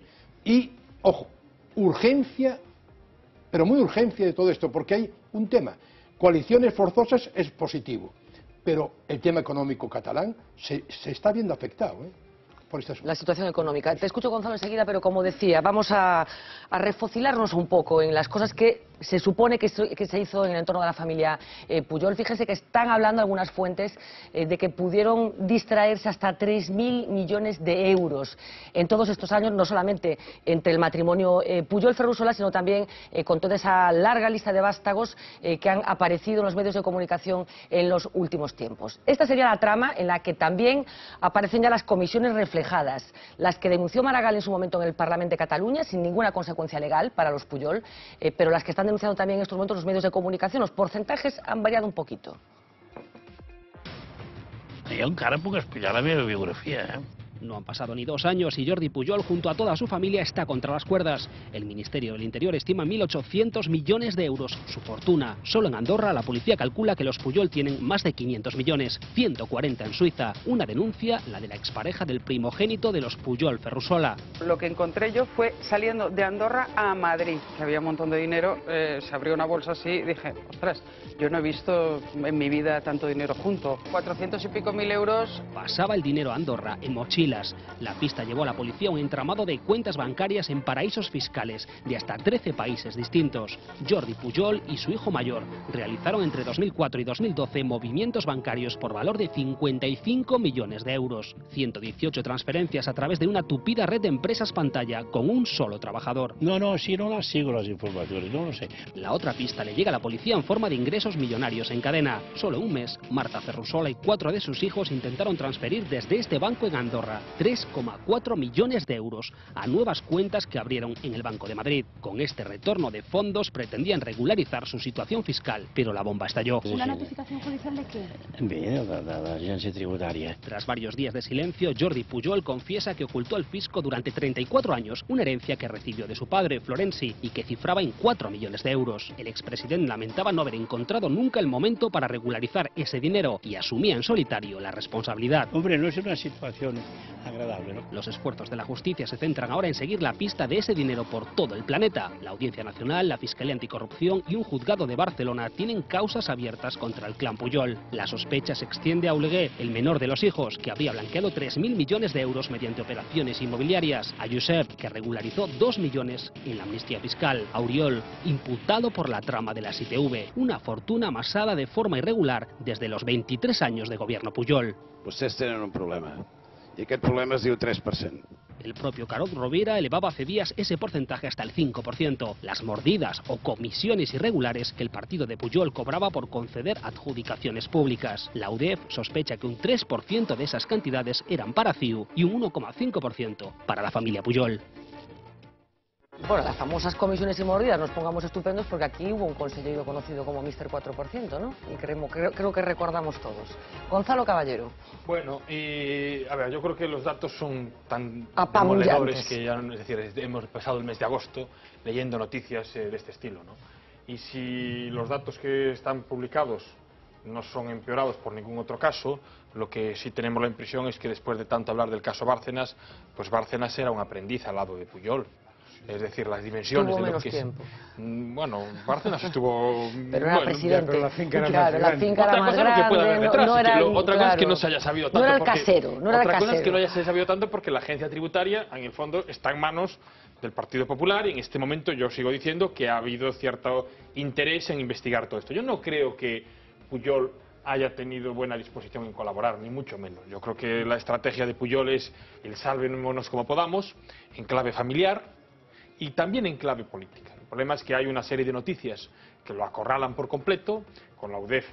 Y, ojo, urgencia, pero muy urgencia de todo esto, porque hay un tema. Coaliciones forzosas es positivo. Pero el tema económico catalán se está viendo afectado por este asunto. La situación económica. Te escucho, Gonzalo, enseguida, pero como decía, vamos a refocilarnos un poco en las cosas que se supone que se hizo en el entorno de la familia Pujol. Fíjense que están hablando algunas fuentes de que pudieron distraerse hasta 3.000 millones de euros en todos estos años, no solamente entre el matrimonio Pujol-Ferrusola, sino también con toda esa larga lista de vástagos que han aparecido en los medios de comunicación en los últimos tiempos. Esta sería la trama en la que también aparecen ya las comisiones reflejadas, las que denunció Maragall en su momento en el Parlamento de Cataluña, sin ninguna consecuencia legal para los Pujol, pero las que están denunciando también en estos momentos los medios de comunicación. Los porcentajes han variado un poquito. Jo encara puc explicar la meva biografia, No han pasado ni 2 años y Jordi Pujol, junto a toda su familia, está contra las cuerdas. El Ministerio del Interior estima en 1.800 millones de euros su fortuna. Solo en Andorra la policía calcula que los Pujol tienen más de 500 millones, 140 en Suiza. Una denuncia, la de la expareja del primogénito de los Pujol, Ferrusola. Lo que encontré yo fue saliendo de Andorra a Madrid, que había un montón de dinero, se abrió una bolsa así y dije, ostras, yo no he visto en mi vida tanto dinero junto. 400 y pico mil euros. Pasaba el dinero a Andorra en mochilas. La pista llevó a la policía un entramado de cuentas bancarias en paraísos fiscales de hasta 13 países distintos. Jordi Pujol y su hijo mayor realizaron entre 2004 y 2012 movimientos bancarios por valor de 55 millones de euros. 118 transferencias a través de una tupida red de empresas pantalla con un solo trabajador. No, si no las sigo las informaciones, no lo sé. La otra pista le llega a la policía en forma de ingresos millonarios en cadena. Solo un mes, Marta Ferrusola y 4 de sus hijos intentaron transferir desde este banco en Andorra 3,4 millones de euros a nuevas cuentas que abrieron en el Banco de Madrid. Con este retorno de fondos pretendían regularizar su situación fiscal, pero la bomba estalló. ¿Una notificación judicial de qué? Bé, de l'agència tributària. Tras varios días de silencio, Jordi Pujol confiesa que ocultó al fisco durante 34 años una herencia que recibió de su padre, Florenci, y que cifraba en 4 millones de euros. El expresidente lamentaba no haber encontrado nunca el momento para regularizar ese dinero y asumía en solitario la responsabilidad. Hombre, no es una situación agradable, ¿no? Los esfuerzos de la justicia se centran ahora en seguir la pista de ese dinero por todo el planeta. La Audiencia Nacional, la Fiscalía Anticorrupción y un juzgado de Barcelona tienen causas abiertas contra el clan Pujol. La sospecha se extiende a Oleguer, el menor de los hijos, que habría blanqueado 3.000 millones de euros mediante operaciones inmobiliarias. A Josep, que regularizó 2 millones en la amnistía fiscal. A Oriol, imputado por la trama de las ITV, una fortuna amasada de forma irregular desde los 23 años de gobierno Pujol. Vostès tenen un problema, i aquest problema es diu 3%. El propio Carod Rovira elevaba hace días ese porcentaje hasta el 5%. Las mordidas o comisiones irregulares que el partido de Pujol cobraba por conceder adjudicaciones públicas. La UDEF sospecha que un 3% de esas cantidades eran para CIU y un 1,5% para la familia Pujol. Bueno, las famosas comisiones y mordidas, nos pongamos estupendos porque aquí hubo un consejero conocido como Mr. 4%, ¿no? Y creo que recordamos todos. Gonzalo Caballero. Bueno, y a ver, yo creo que los datos son tan apabullantes demoledores que ya, es decir, hemos pasado el mes de agosto leyendo noticias de este estilo, ¿no? Y si los datos que están publicados no son empeorados por ningún otro caso, lo que sí tenemos la impresión es que después de tanto hablar del caso Bárcenas, pues Bárcenas era un aprendiz al lado de Pujol. Es decir, las dimensiones Tuvo de lo menos que tiempo. Bueno, Bárcenas estuvo... Pero era presidente. Pero la finca era claro, más la finca era más grande. Otra cosa es lo que pueda haber detrás. No era, otra cosa es que no se haya sabido tanto. No era el porque, casero. No era otra el cosa es que no casero. haya sabido tanto porque la agencia tributaria, en el fondo, está en manos del Partido Popular y en este momento yo sigo diciendo que ha habido cierto interés en investigar todo esto. Yo no creo que Pujol haya tenido buena disposición en colaborar, ni mucho menos. Yo creo que la estrategia de Pujol es el sálvenos como podamos, en clave familiar, y también en clave política. El problema es que hay una serie de noticias que lo acorralan por completo, con la UDEF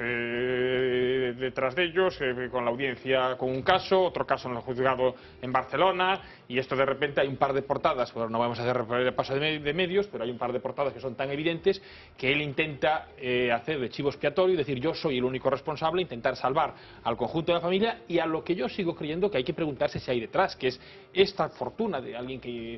detrás de ellos, con la audiencia con un caso, otro caso en el juzgado en Barcelona, y esto de repente hay un par de portadas, bueno, no vamos a hacer repaso de medios, pero hay un par de portadas que son tan evidentes que él intenta hacer de chivo expiatorio y decir yo soy el único responsable, intentar salvar al conjunto de la familia y a lo que yo sigo creyendo que hay que preguntarse si hay detrás, que es esta fortuna de alguien que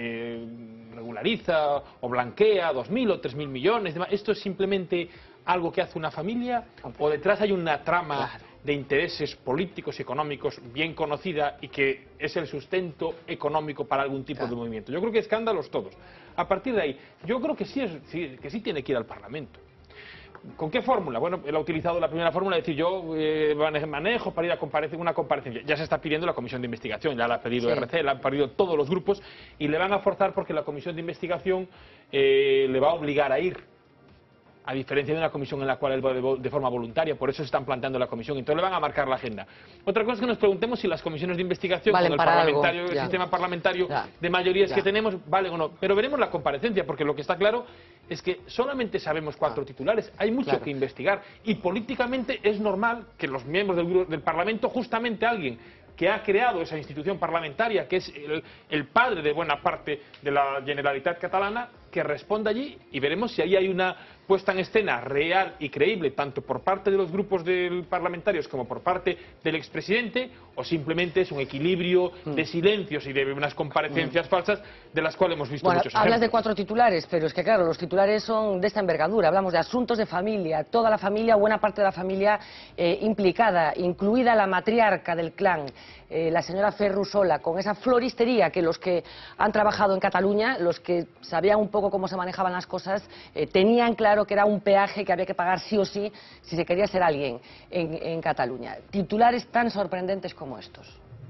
regulariza o blanquea 2.000 o 3.000 millones, demás. Esto es simplemente algo que hace una familia o detrás hay una trama de intereses políticos y económicos bien conocida y que es el sustento económico para algún tipo de movimiento. Yo creo que escándalos todos. A partir de ahí, yo creo que sí tiene que ir al Parlamento. ¿Con qué fórmula? Bueno, él ha utilizado la primera fórmula de decir yo manejo para ir a comparecer una comparecencia. Ya se está pidiendo la comisión de investigación, ya la ha pedido RC, la han pedido todos los grupos y le van a forzar porque la comisión de investigación le va a obligar a ir. A diferencia de una comisión en la cual él va de forma voluntaria, por eso se están planteando la comisión, entonces le van a marcar la agenda. Otra cosa es que nos preguntemos si las comisiones de investigación con el sistema parlamentario de mayorías que tenemos valen o no, pero veremos la comparecencia, porque lo que está claro es que solamente sabemos 4 titulares, hay mucho que investigar, y políticamente es normal que los miembros del Parlamento, justamente alguien que ha creado esa institución parlamentaria, que es el padre de buena parte de la Generalitat catalana, que responda allí y veremos si ahí hay una puesta en escena real y creíble, tanto por parte de los grupos parlamentarios como por parte del expresidente, o simplemente es un equilibrio de silencios y de unas comparecencias falsas de las cuales hemos visto muchos ejemplos. Hablas de 4 titulares, pero es que claro, los titulares son de esta envergadura. Hablamos de asuntos de familia, toda la familia, buena parte de la familia implicada, incluida la matriarca del clan, la señora Ferrusola, con esa floristería que los que han trabajado en Cataluña, los que sabían un poco cómo se manejaban las cosas, tenían claro que era un peaje que había que pagar sí o sí si se quería ser alguien en Cataluña. Titulares tan sorprendentes como estos.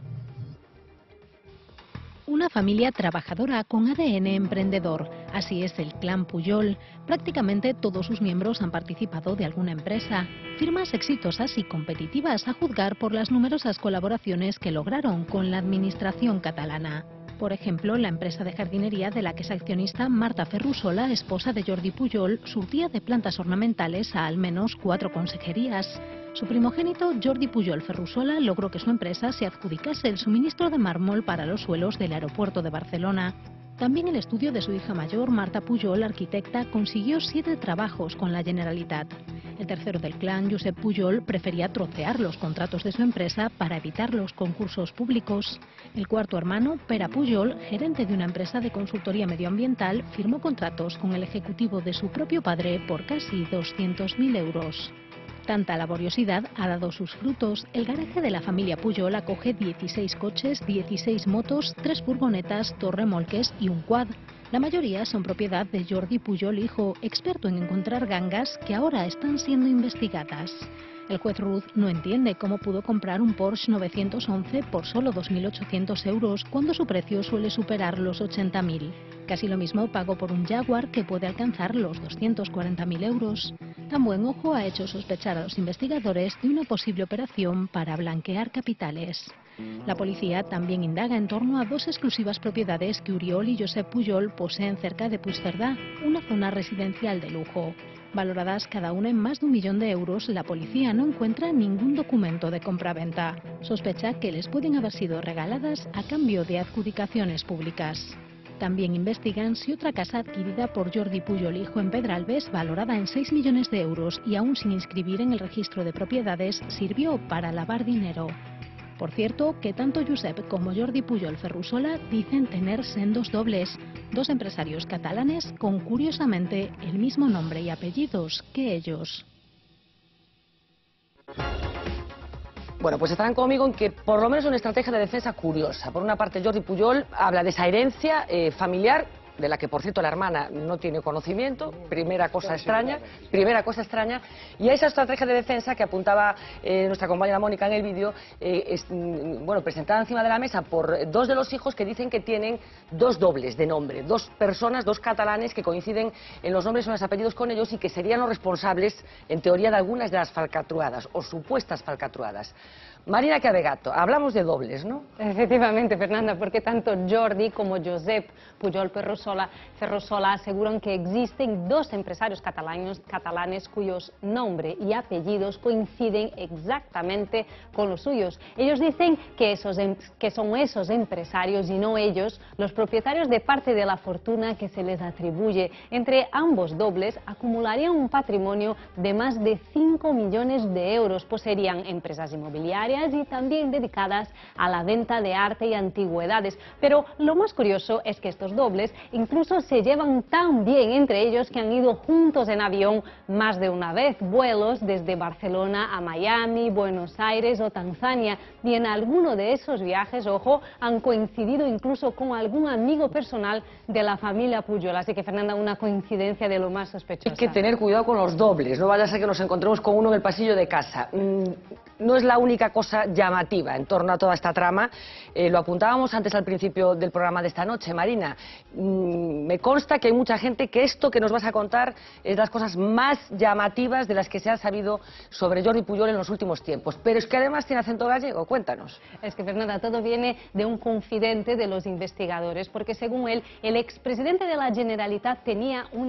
Una familia trabajadora con ADN emprendedor. Así es el clan Pujol. Prácticamente todos sus miembros han participado de alguna empresa. Firmas exitosas y competitivas a juzgar por las numerosas colaboraciones que lograron con la administración catalana. Por ejemplo, la empresa de jardinería de la que es accionista Marta Ferrusola, esposa de Jordi Pujol, surtía de plantas ornamentales a al menos 4 consejerías. Su primogénito, Jordi Pujol Ferrusola, logró que su empresa se adjudicase el suministro de mármol para los suelos del aeropuerto de Barcelona. También el estudio de su hija mayor, Marta Pujol, arquitecta, consiguió 7 trabajos con la Generalitat. El tercero del clan, Josep Pujol, prefería trocear los contratos de su empresa para evitar los concursos públicos. El cuarto hermano, Pere Pujol, gerente de una empresa de consultoría medioambiental, firmó contratos con el ejecutivo de su propio padre por casi 200.000 euros. Tanta laboriosidad ha dado sus frutos. El garaje de la familia Pujol acoge 16 coches, 16 motos, 3 furgonetas, 2 remolques y un quad. La mayoría son propiedad de Jordi Pujol hijo, experto en encontrar gangas que ahora están siendo investigadas. El juez Ruz no entiende cómo pudo comprar un Porsche 911 por solo 2.800 euros cuando su precio suele superar los 80.000. Casi lo mismo pagó por un Jaguar que puede alcanzar los 240.000 euros. Tan buen ojo ha hecho sospechar a los investigadores de una posible operación para blanquear capitales. La policía también indaga en torno a 2 exclusivas propiedades que Oriol y Josep Pujol poseen cerca de Puigcerdá, una zona residencial de lujo. Valoradas cada una en más de 1 millón de euros, la policía no encuentra ningún documento de compraventa. Sospecha que les pueden haber sido regaladas a cambio de adjudicaciones públicas. También investigan si otra casa adquirida por Jordi Pujol hijo en Pedralbes, valorada en 6 millones de euros y aún sin inscribir en el registro de propiedades, sirvió para lavar dinero. Por cierto, que tanto Josep como Jordi Pujol Ferrusola dicen tener sendos dobles, 2 empresarios catalanes con, curiosamente, el mismo nombre y apellidos que ellos. Bueno, pues estarán conmigo en que por lo menos una estrategia de defensa curiosa. Por una parte, Jordi Pujol habla de esa herencia familiar, de la que, por cierto, la hermana no tiene conocimiento, primera cosa extraña, y a esa estrategia de defensa que apuntaba nuestra compañera Mónica en el vídeo, bueno, presentada encima de la mesa por 2 de los hijos que dicen que tienen 2 dobles de nombre, 2 personas, 2 catalanes que coinciden en los nombres o en los apellidos con ellos y que serían los responsables, en teoría, de algunas de las falcatruadas o supuestas falcatruadas. Marina Chiavegato, hablamos de dobles, ¿no? Efectivamente, Fernanda, porque tanto Jordi como Josep Pujol Ferrusola aseguran que existen 2 empresarios catalanes cuyos nombre y apellidos coinciden exactamente con los suyos. Ellos dicen que son esos empresarios y no ellos los propietarios de parte de la fortuna que se les atribuye. Entre ambos dobles acumularían un patrimonio de más de 5 millones de euros. Poseerían empresas inmobiliarias y también dedicadas a la venta de arte y antigüedades. Pero lo más curioso es que estos dobles incluso se llevan tan bien entre ellos que han ido juntos en avión más de una vez, vuelos desde Barcelona a Miami, Buenos Aires o Tanzania, y en alguno de esos viajes, ojo, han coincidido incluso con algún amigo personal de la familia Pujol. Así que, Fernanda, una coincidencia de lo más sospechosa. Hay que tener cuidado con los dobles, no vaya a ser que nos encontremos con uno en el pasillo de casa. No es la única cosa llamativa en torno a toda esta trama. Lo apuntábamos antes al principio del programa de esta noche, Marina. Me consta que hay mucha gente que esto que nos vas a contar es de las cosas más llamativas de las que se ha sabido sobre Jordi Pujol en los últimos tiempos. Pero es que además tiene acento gallego. Cuéntanos. Es que, Fernanda, todo viene de un confidente de los investigadores, porque según él, el expresidente de la Generalitat tenía una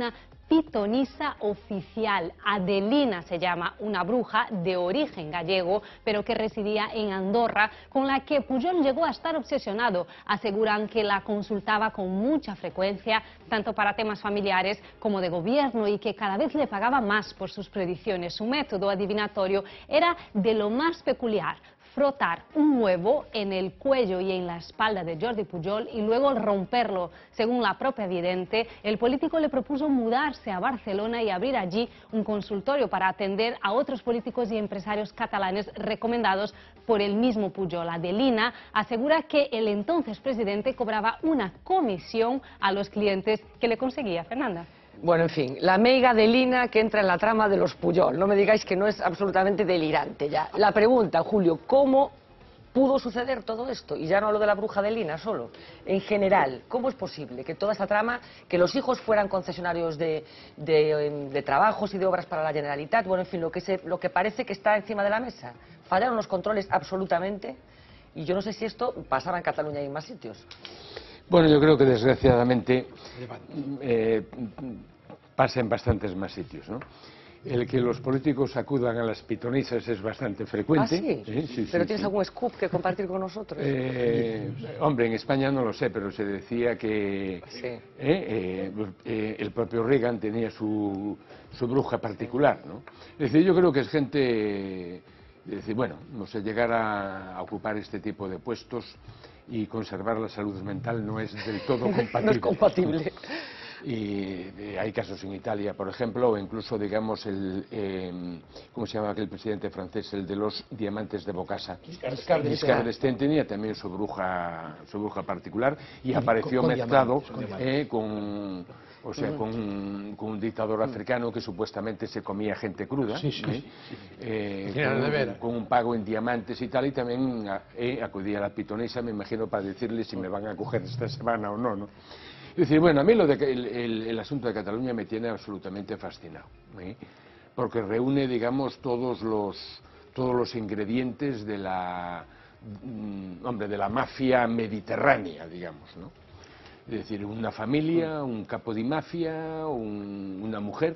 pitonisa oficial. Adelina se llama, una bruja de origen gallego, pero que residía en Andorra, con la que Pujol llegó a estar obsesionado. Aseguran que la consultaba con mucha frecuencia, tanto para temas familiares como de gobierno, y que cada vez le pagaba más por sus predicciones. Su método adivinatorio era de lo más peculiar: frotar un huevo en el cuello y en la espalda de Jordi Pujol y luego romperlo. Según la propia vidente, el político le propuso mudarse a Barcelona y abrir allí un consultorio para atender a otros políticos y empresarios catalanes recomendados por el mismo Pujol. Adelina asegura que el entonces presidente cobraba una comisión a los clientes que le conseguía. Fernanda. Bueno, en fin, la meiga Adelina que entra en la trama de los Pujol. No me digáis que no es absolutamente delirante ya. La pregunta, Julio, ¿cómo pudo suceder todo esto? Y ya no hablo de la bruja Adelina solo. En general, ¿cómo es posible que toda esta trama, que los hijos fueran concesionarios de trabajos y de obras para la Generalitat, bueno, en fin, lo que parece que está encima de la mesa? Fallaron los controles absolutamente, y yo no sé si esto pasaba en Cataluña y en más sitios. Bueno, yo creo que desgraciadamente pasa en bastantes más sitios, ¿no? El que los políticos acudan a las pitonisas es bastante frecuente. ¿Ah, sí? Sí, ¿Pero sí, tienes sí. algún scoop que compartir con nosotros? Hombre, en España no lo sé, pero se decía que el propio Reagan tenía su bruja particular, ¿no? Es decir, yo creo que es gente... Es decir, bueno, no sé, llegar a ocupar este tipo de puestos y conservar la salud mental no es del todo compatible. No es compatible. Y hay casos en Italia, por ejemplo, o incluso, digamos, ¿cómo se llama aquel presidente francés? El de los diamantes de Bocasa. Giscard d'Estaing tenía también su bruja particular y apareció mezclado con un dictador africano que supuestamente se comía gente cruda, con un pago en diamantes y tal, y también acudía a la pitonisa, me imagino, para decirle si me van a coger esta semana o no, ¿no? Es decir, bueno, a mí el asunto de Cataluña me tiene absolutamente fascinado, porque reúne, digamos, todos los ingredientes de la mafia mediterránea, digamos, ¿no? Es decir, una familia, un capo di mafia, una mujer,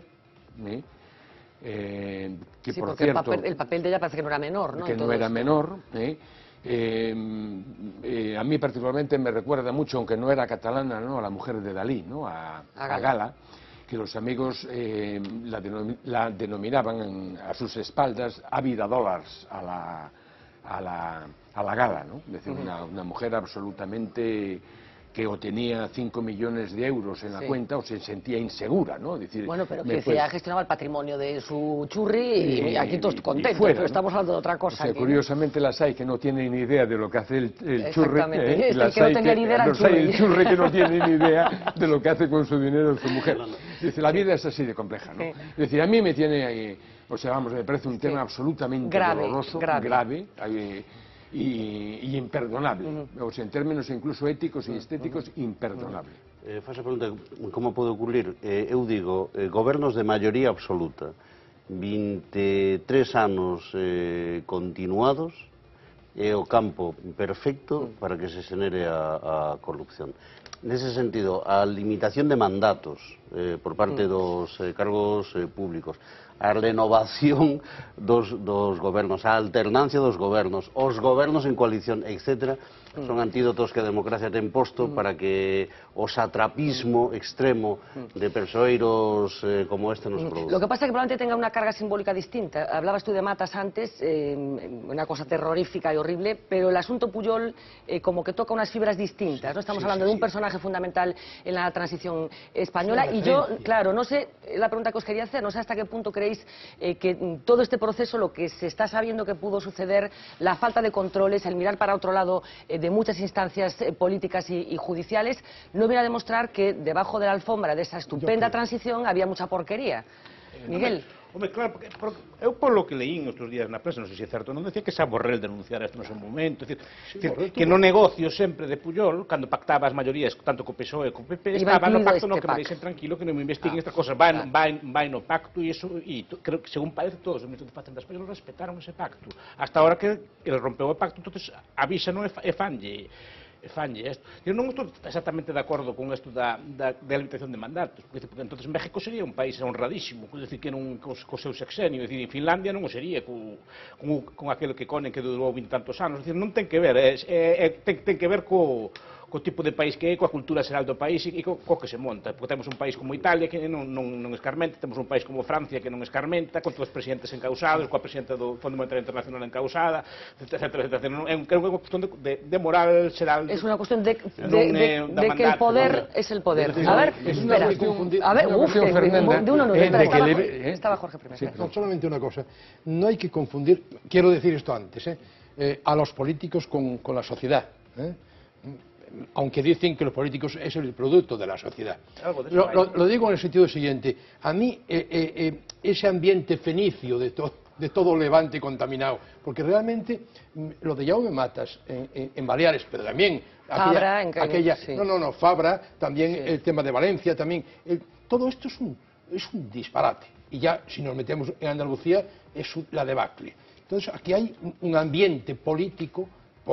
que sí, por porque cierto... el papel de ella parece que no era menor, ¿no? Que no era menor, a mí particularmente me recuerda mucho, aunque no era catalana, ¿no?, a la mujer de Dalí, ¿no?, a Gala, que los amigos la denominaban a sus espaldas Ávida Dólares a la Gala, ¿no? Es decir, una mujer absolutamente que o tenía 5 millones de euros en la cuenta o se sentía insegura, ¿no? Es decir, bueno, pero que decía, gestionaba el patrimonio de su churri y aquí todos contentos, pero estamos hablando de otra cosa. O sea, curiosamente las hay que no tienen ni idea de lo que hace el churri, y las que no hay tenía ni idea era el churri que no tiene ni idea de lo que hace con su dinero su mujer. Es decir, la vida es así de compleja, ¿no? Es decir, a mí me tiene, me parece un tema absolutamente doloroso, grave y imperdonable, o sea, en términos incluso éticos y estéticos, imperdonable. Faz a pregunta, como pode ocurrir? Eu digo, gobernos de maioría absoluta, 23 anos continuados, é o campo perfecto para que se xenere a corrupción. Nese sentido, a limitación de mandatos por parte dos cargos públicos, a renovación dos gobernos, a alternancia dos gobernos, os gobernos en coalición, etc., son antídotos que a democracia ten posto para que o satrapismo extremo de persoeiros como este nos produce. Lo que pasa es que probablemente tenga una carga simbólica distinta. Hablabas tú de Matas antes, una cosa terrorífica y horrible, pero el asunto Pujol como que toca unas fibras distintas, ¿no? Estamos hablando de un personaje fundamental en la transición española y yo, claro, no sé, la pregunta que os quería hacer, no sé hasta qué punto creéis que todo este proceso, lo que se está sabiendo que pudo suceder, la falta de controles, el mirar para otro lado de muchas instancias políticas y judiciales, no viene a demostrar que debajo de la alfombra de esa estupenda transición había mucha porquería. Miguel. Hombre, claro, porque eu polo que leín estes días na prensa, non sei se é certo, non decía que xa Borrell denunciara isto no seu momento, que no negocio sempre de Pujol, cando pactaba as maiorías tanto co PSOE e co PP, estaba no pacto, non, que me deixen tranquilo, que non me investiguen estas cosas, vai no pacto e creo que, según parece, todos os ministros de Facenda españoles respetaron ese pacto, hasta ahora que ele rompeu o pacto, entonces avísano e fanlle. falle isto. Eu non estou exactamente de acordo con isto da limitación de mandatos, porque entonces México sería un país honradísimo, é dicir, que non co seu sexenio, é dicir, en Finlandia non o sería con aquele que conen que durou 20 tantos anos, é dicir, non ten que ver, ten que ver co tipo de país que é, coa cultura xeral do país e co que se monta, porque temos un país como Italia que non escarmenta, temos un país como Francia que non escarmenta, con todos os presidentes encausados, coa presidenta do Fondo Monetario Internacional encausada, etcétera, etcétera. É unha cuestión de moral xeral. Es una cuestión de que el poder es el poder. A ver, espera. A ver, de uno no, estaba Jorge primero. No, solamente una cosa, no hay que confundir, quiero decir esto antes, a los políticos con la sociedad, aunque dicen que los políticos es el producto de la sociedad. Lo digo en el sentido siguiente, a mí ese ambiente fenicio de todo Levante contaminado, porque realmente lo de Jaume Matas en Baleares, pero también Fabra, Fabra, también el tema de Valencia, también, todo esto es un disparate. Y ya, si nos metemos en Andalucía, es la debacle. Entonces, aquí hay un ambiente político,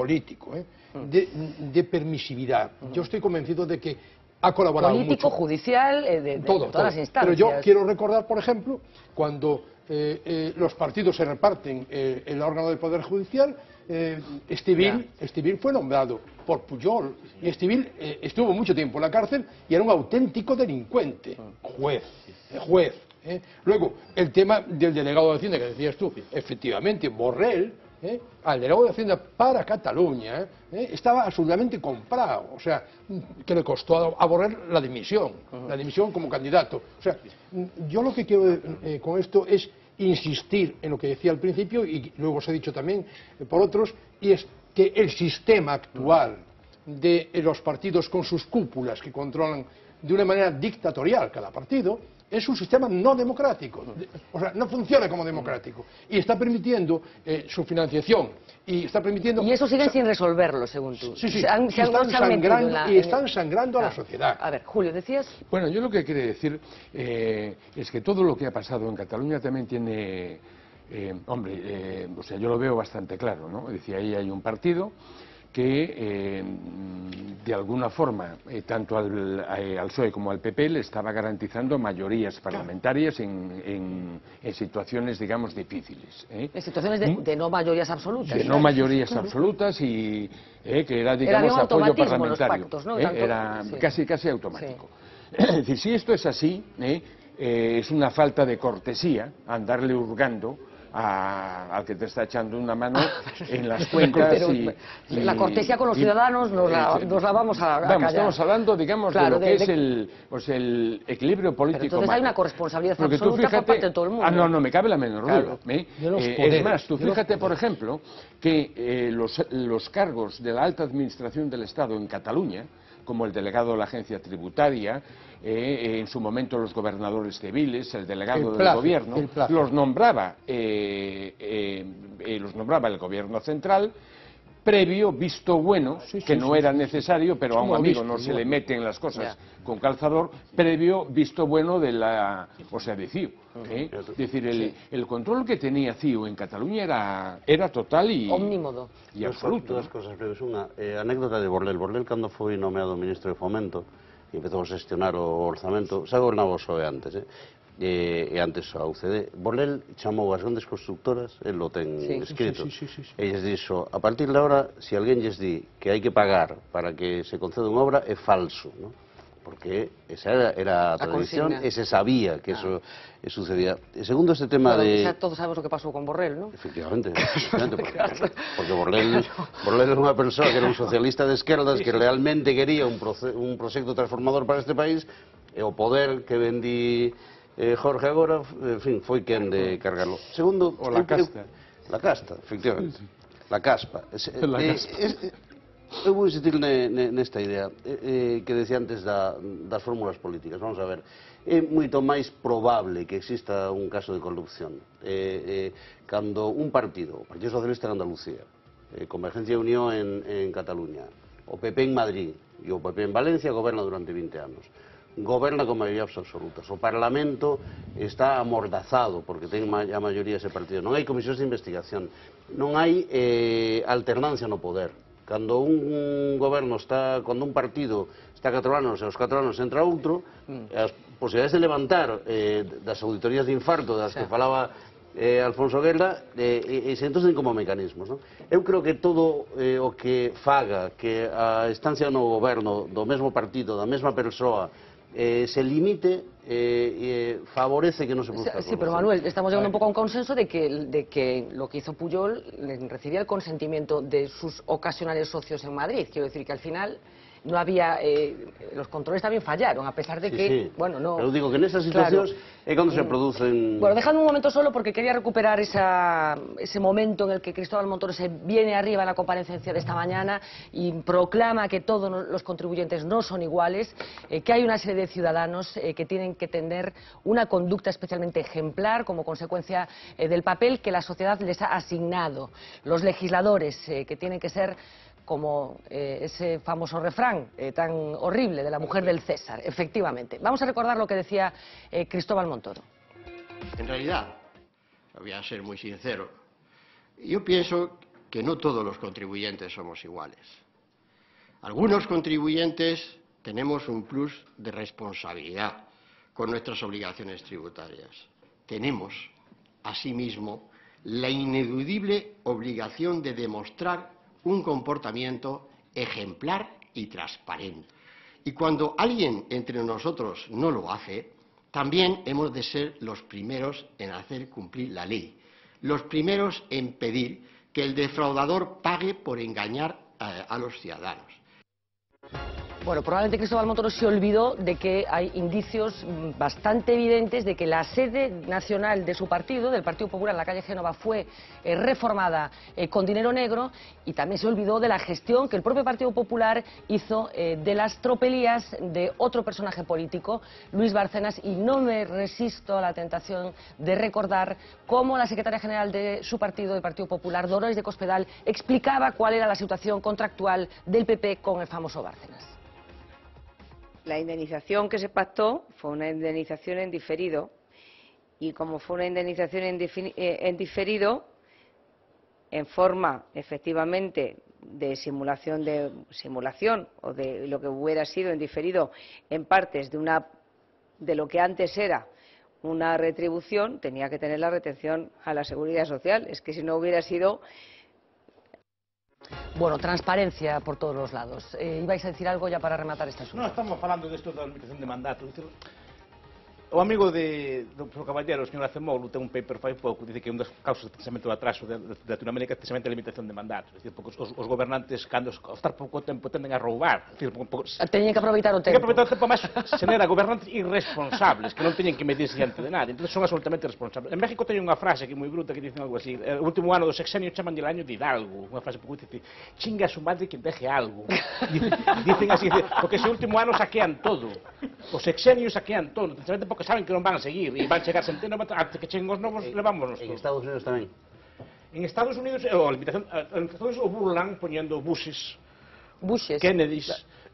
de permisividad. Yo estoy convencido de que ha colaborado político, mucho. judicial, de todas las instancias. Pero yo quiero recordar, por ejemplo, cuando los partidos se reparten el órgano del Poder Judicial, Estivill fue nombrado por Pujol, y Estivill estuvo mucho tiempo en la cárcel y era un auténtico delincuente, juez. Luego, el tema del delegado de Hacienda que decías tú, efectivamente, Borrell, al delegado de Hacienda para Cataluña, estaba absolutamente comprado, o sea, que le costó a Borrell la dimisión como candidato. O sea, yo lo que quiero con esto es insistir en lo que decía al principio, y luego os he dicho también por otros, y es que el sistema actual de los partidos con sus cúpulas que controlan de una manera dictatorial cada partido, es un sistema no democrático, o sea, no funciona como democrático, y está permitiendo su financiación, y está permitiendo... Y eso siguen sin resolverlo, según tú. Sí, están sangrando a la sociedad. A ver, Julio, ¿decías? Bueno, yo lo que quiero decir es que todo lo que ha pasado en Cataluña también tiene... o sea, yo lo veo bastante claro, ¿no? Es decir, ahí hay un partido que de alguna forma tanto al PSOE como al PP le estaba garantizando mayorías parlamentarias en situaciones, digamos, difíciles. En situaciones de no mayorías absolutas. De no mayorías absolutas y que era, digamos, apoyo parlamentario. Los pactos, ¿no? Era casi automático. Sí. Es decir, si esto es así, es una falta de cortesía andarle hurgando al que te está echando una mano en las cuentas. La cortesía con los ciudadanos nos la vamos a callar. Estamos hablando, digamos, claro, de lo que es el equilibrio político. Pero entonces hay una corresponsabilidad absoluta por parte de todo el mundo. No me cabe la menor duda. Es más, tú fíjate, por ejemplo, que los cargos de la alta administración del Estado en Cataluña, como el delegado de la agencia tributaria, en su momento los gobernadores civiles, el delegado del gobierno, los nombraba el gobierno central, previo visto bueno, que no era necesario, pero a un amigo no se le meten las cosas con calzador, previo visto bueno de de CIU. Es decir, el control que tenía CIU en Cataluña era total y omnímodo y absoluto. Dos cosas breves. Unha anécdota de Borrell. Borrell, cando foi nomeado ministro de Fomento e empezou a xestionar o orzamento, xa gobernaba o PSOE antes, e antes a UCD, Borrell chamou as grandes constructoras, el lo ten escrito, e lles dixo, a partir de ahora, se alguén lles di que hai que pagar para que se conceda unha obra, é falso, ¿no? Porque esa era a tradición e se sabía que eso sucedía. Segundo, este tema de... Todos sabemos lo que pasó con Borrell, ¿no? Efectivamente, porque Borrell era unha persoa que era un socialista de esquerdas que realmente quería un proxecto transformador para este país, e o poder que vendí Jorge agora, en fin, foi quen de cargarlo. Segundo... O la casta. La casta, efectivamente. La caspa. Eu vou insistir nesta idea que decía antes das fórmulas políticas. Vamos a ver, é moito máis probable que exista un caso de corrupción cando un partido, o Partido Socialista en Andalucía, Convergencia e Unión en Cataluña, o PP en Madrid e o PP en Valencia goberna durante 20 anos. Goberna con maiorías absolutas. O Parlamento está amordazado porque ten a maioría ese partido. Non hai comisións de investigación, non hai alternancia no poder. Cando un goberno está, cando un partido está 4 anos e os 4 anos entra outro, as posibilidades de levantar das auditorías de infarto das que falaba Alfonso Guerra se introducen como mecanismos, non? Eu creo que todo o que faga que a estancia no goberno do mesmo partido, da mesma persoa, se limite, favorece que no se produzca. Sí, pero Manuel, estamos llegando un poco a un consenso de que lo que hizo Pujol recibía el consentimiento de sus ocasionales socios en Madrid. Quiero decir que al final no había, los controles también fallaron, a pesar de que, bueno, no... Pero digo que nesas situacións é cando se producen... Bueno, dejadme un momento solo porque quería recuperar ese momento en el que Cristóbal Montoro se viene arriba en la comparecencia de esta mañana y proclama que todos los contribuyentes no son iguales, que hay una serie de ciudadanos que tienen que tener una conducta especialmente ejemplar como consecuencia del papel que la sociedad les ha asignado. Los legisladores que tienen que ser como ese famoso refrán tan horrible de la mujer del César, efectivamente. Vamos a recordar lo que decía Cristóbal Montoro. En realidad, voy a ser muy sincero, yo pienso que no todos los contribuyentes somos iguales. Algunos contribuyentes tenemos un plus de responsabilidad con nuestras obligaciones tributarias. Tenemos, asimismo, la ineludible obligación de demostrar un comportamiento ejemplar y transparente. Y cuando alguien entre nosotros no lo hace, también hemos de ser los primeros en hacer cumplir la ley, los primeros en pedir que el defraudador pague por engañar a los ciudadanos. Bueno, probablemente Cristóbal Montoro se olvidó de que hay indicios bastante evidentes de que la sede nacional de su partido, del Partido Popular, en la calle Génova, fue reformada con dinero negro, y también se olvidó de la gestión que el propio Partido Popular hizo de las tropelías de otro personaje político, Luis Bárcenas, y no me resisto a la tentación de recordar cómo la secretaria general de su partido, del Partido Popular, Dolores de Cospedal, explicaba cuál era la situación contractual del PP con el famoso Bárcenas. La indemnización que se pactó fue una indemnización en diferido, y como fue una indemnización en diferido, en forma efectivamente de simulación o de lo que hubiera sido en diferido en partes de lo que antes era una retribución, tenía que tener la retención a la Seguridad Social. Es que si no hubiera sido... Bueno, transparencia por todos los lados. Ibais a decir algo ya para rematar este asunto. No, estamos falando desto da limitación de mandato. O amigo do caballero, o señor Acemoglu, ten un paper fai pouco, dice que un das causas precisamente do atraso de Latinoamérica é precisamente a limitación de mandatos. É dicir, porque os gobernantes, cando estar pouco tempo, tenden a roubar. Teñen que aproveitar o tempo. Teñen que aproveitar o tempo, máis xenera gobernantes irresponsables, que non teñen que medirse diante de nada. Entón son absolutamente responsables. En México teñen unha frase que é moi bruta, que dicen algo así: o último ano do sexenio chaman el año de Hidalgo. Unha frase pouco dice: chinga a su madre quien deje algo. Dicen así, porque ese último ano saquean todo. Os sexenios saquean todo, precisamente porque saben que non van a seguir e van a chegar centenas, antes que cheguen os novos, levámonos todo. En Estados Unidos tamén. En Estados Unidos, a limitación, en Estados Unidos o burlan poniendo Bushes, Kennedys,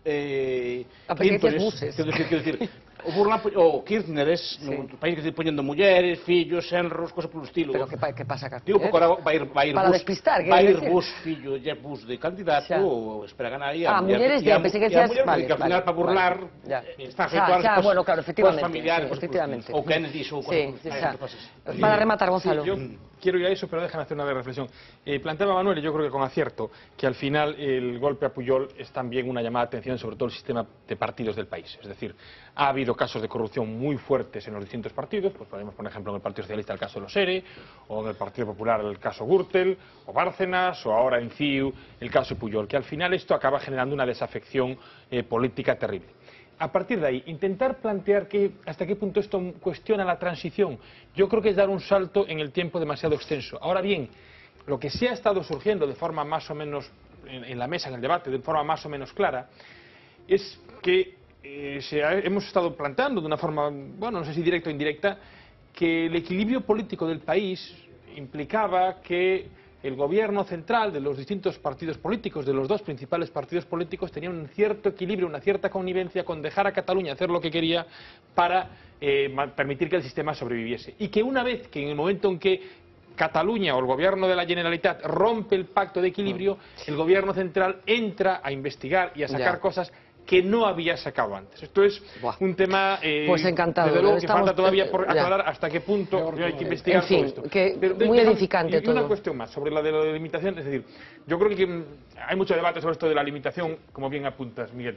Clintons, quero dicir, o burlan, o Kirchneres, no país que poniendo mulleres, fillos, enros, cosas polo estilo. Pero que pasa acá? Digo, porque ahora vai ir para Bush, despistar, vai ir Bush, fillo de Jeff Bush de candidato, ou espera ganar aí a mulleres de, pensé que decías, vale, que ao final para burlar está feito a bueno, claro, efectivamente, familiares, efectivamente. Ou Kennedy, ou cosas. Para rematar, Gonzalo. Yo quiero ir a eso, pero déjame hacer una reflexión. Planteaba Manuel, y yo creo que con acierto, que al final el golpe a Pujol es también una llamada de atención sobre todo el sistema de partidos del país. Es decir, ha habido casos de corrupción muy fuertes en los distintos partidos, pues podemos por ejemplo en el Partido Socialista el caso de los ERE, o en el Partido Popular el caso Gürtel, o Bárcenas, o ahora en CIU el caso Pujol, que al final esto acaba generando una desafección política terrible. A partir de ahí, intentar plantear hasta qué punto esto cuestiona la transición, yo creo que es dar un salto en el tiempo demasiado extenso. Ahora bien, lo que sí ha estado surgiendo de forma más o menos en la mesa, en el debate, de forma más o menos clara, es que hemos estado planteando de una forma, bueno, no sé si directa o indirecta, que el equilibrio político del país implicaba que el gobierno central de los distintos partidos políticos, de los dos principales partidos políticos, tenía un cierto equilibrio, una cierta connivencia con dejar a Cataluña hacer lo que quería para permitir que el sistema sobreviviese. Y que una vez que en el momento en que Cataluña o el gobierno de la Generalitat rompe el pacto de equilibrio, el gobierno central entra a investigar y a sacar cosas que no había sacado antes. Esto es un tema pues encantado, desde luego que falta todavía por aclarar hasta qué punto hay que investigar en fin, todo esto. Muy edificante y una cuestión más sobre la de la limitación, es decir, yo creo que hay mucho debate sobre esto de la limitación, como bien apuntas, Miguel.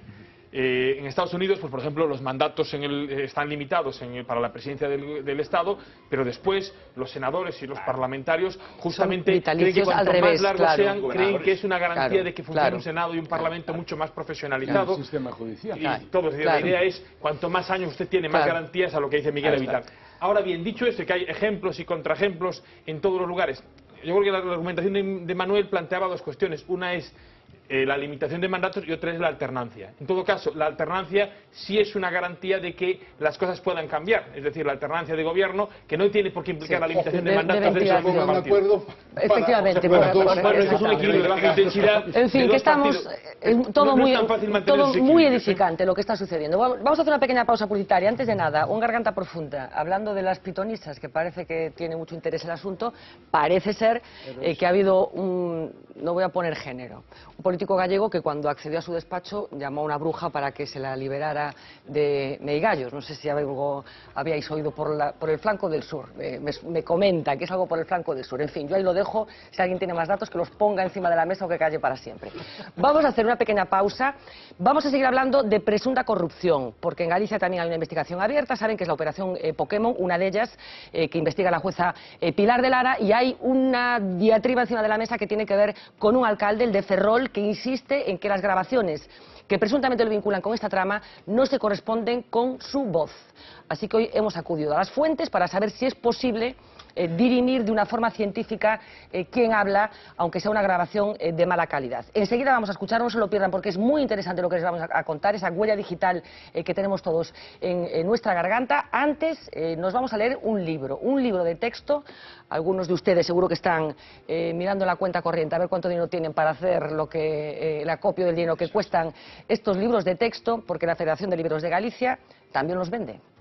En Estados Unidos, pues por ejemplo, los mandatos están limitados para la presidencia del Estado, pero después los senadores y los parlamentarios justamente creen que cuanto más largos sean, creen que es una garantía de que funcione un Senado y un Parlamento mucho más profesionalizado. El sistema judicial. Y todo, es decir, la idea es, cuanto más años usted tiene, más garantías, a lo que dice Miguel Evitar. Ahora bien, dicho esto, que hay ejemplos y contraejemplos en todos los lugares, yo creo que la argumentación de Manuel planteaba dos cuestiones. Una es la limitación de mandatos y otra es la alternancia. En todo caso, la alternancia sí es una garantía de que las cosas puedan cambiar. Es decir, la alternancia de gobierno, que no tiene por qué implicar la limitación de mandatos del segundo partido. Efectivamente. Eso es un equilibrio de baja intensidad. En fin, que estamos todo muy edificante lo que está sucediendo. Vamos a hacer una pequeña pausa publicitaria. Antes de nada, un Garganta Profunda, hablando de las pitonisas, que parece que tiene mucho interés el asunto, parece ser que ha habido no voy a poner género, un político gallego que cuando accedió a su despacho llamó a una bruja para que se la liberara de meigallos. No sé si habíais oído por el flanco del sur. Me comenta que es algo por el flanco del sur. En fin, yo ahí lo dejo. Si alguien tiene más datos, que los ponga encima de la mesa o que calle para siempre. Vamos a hacer una pequeña pausa. Vamos a seguir hablando de presunta corrupción, porque en Galicia también hay una investigación abierta. Saben que es la operación Pokémon, una de ellas que investiga la jueza Pilar de Lara, y hay una diatriba encima de la mesa que tiene que ver con un alcalde, el de Ferrol, que insiste en que las grabaciones que presuntamente lo vinculan con esta trama no se corresponden con su voz. Así que hoy hemos acudido a las fuentes para saber si es posible dirimir de una forma científica quién habla, aunque sea una grabación de mala calidad. Enseguida vamos a escuchar, no se lo pierdan porque es muy interesante lo que les vamos a contar, esa huella digital que tenemos todos en nuestra garganta. Antes nos vamos a leer un libro de texto. Algunos de ustedes seguro que están mirando la cuenta corriente a ver cuánto dinero tienen para hacer el acopio del dinero que cuestan estos libros de texto, porque la Federación de Libros de Galicia también los vende.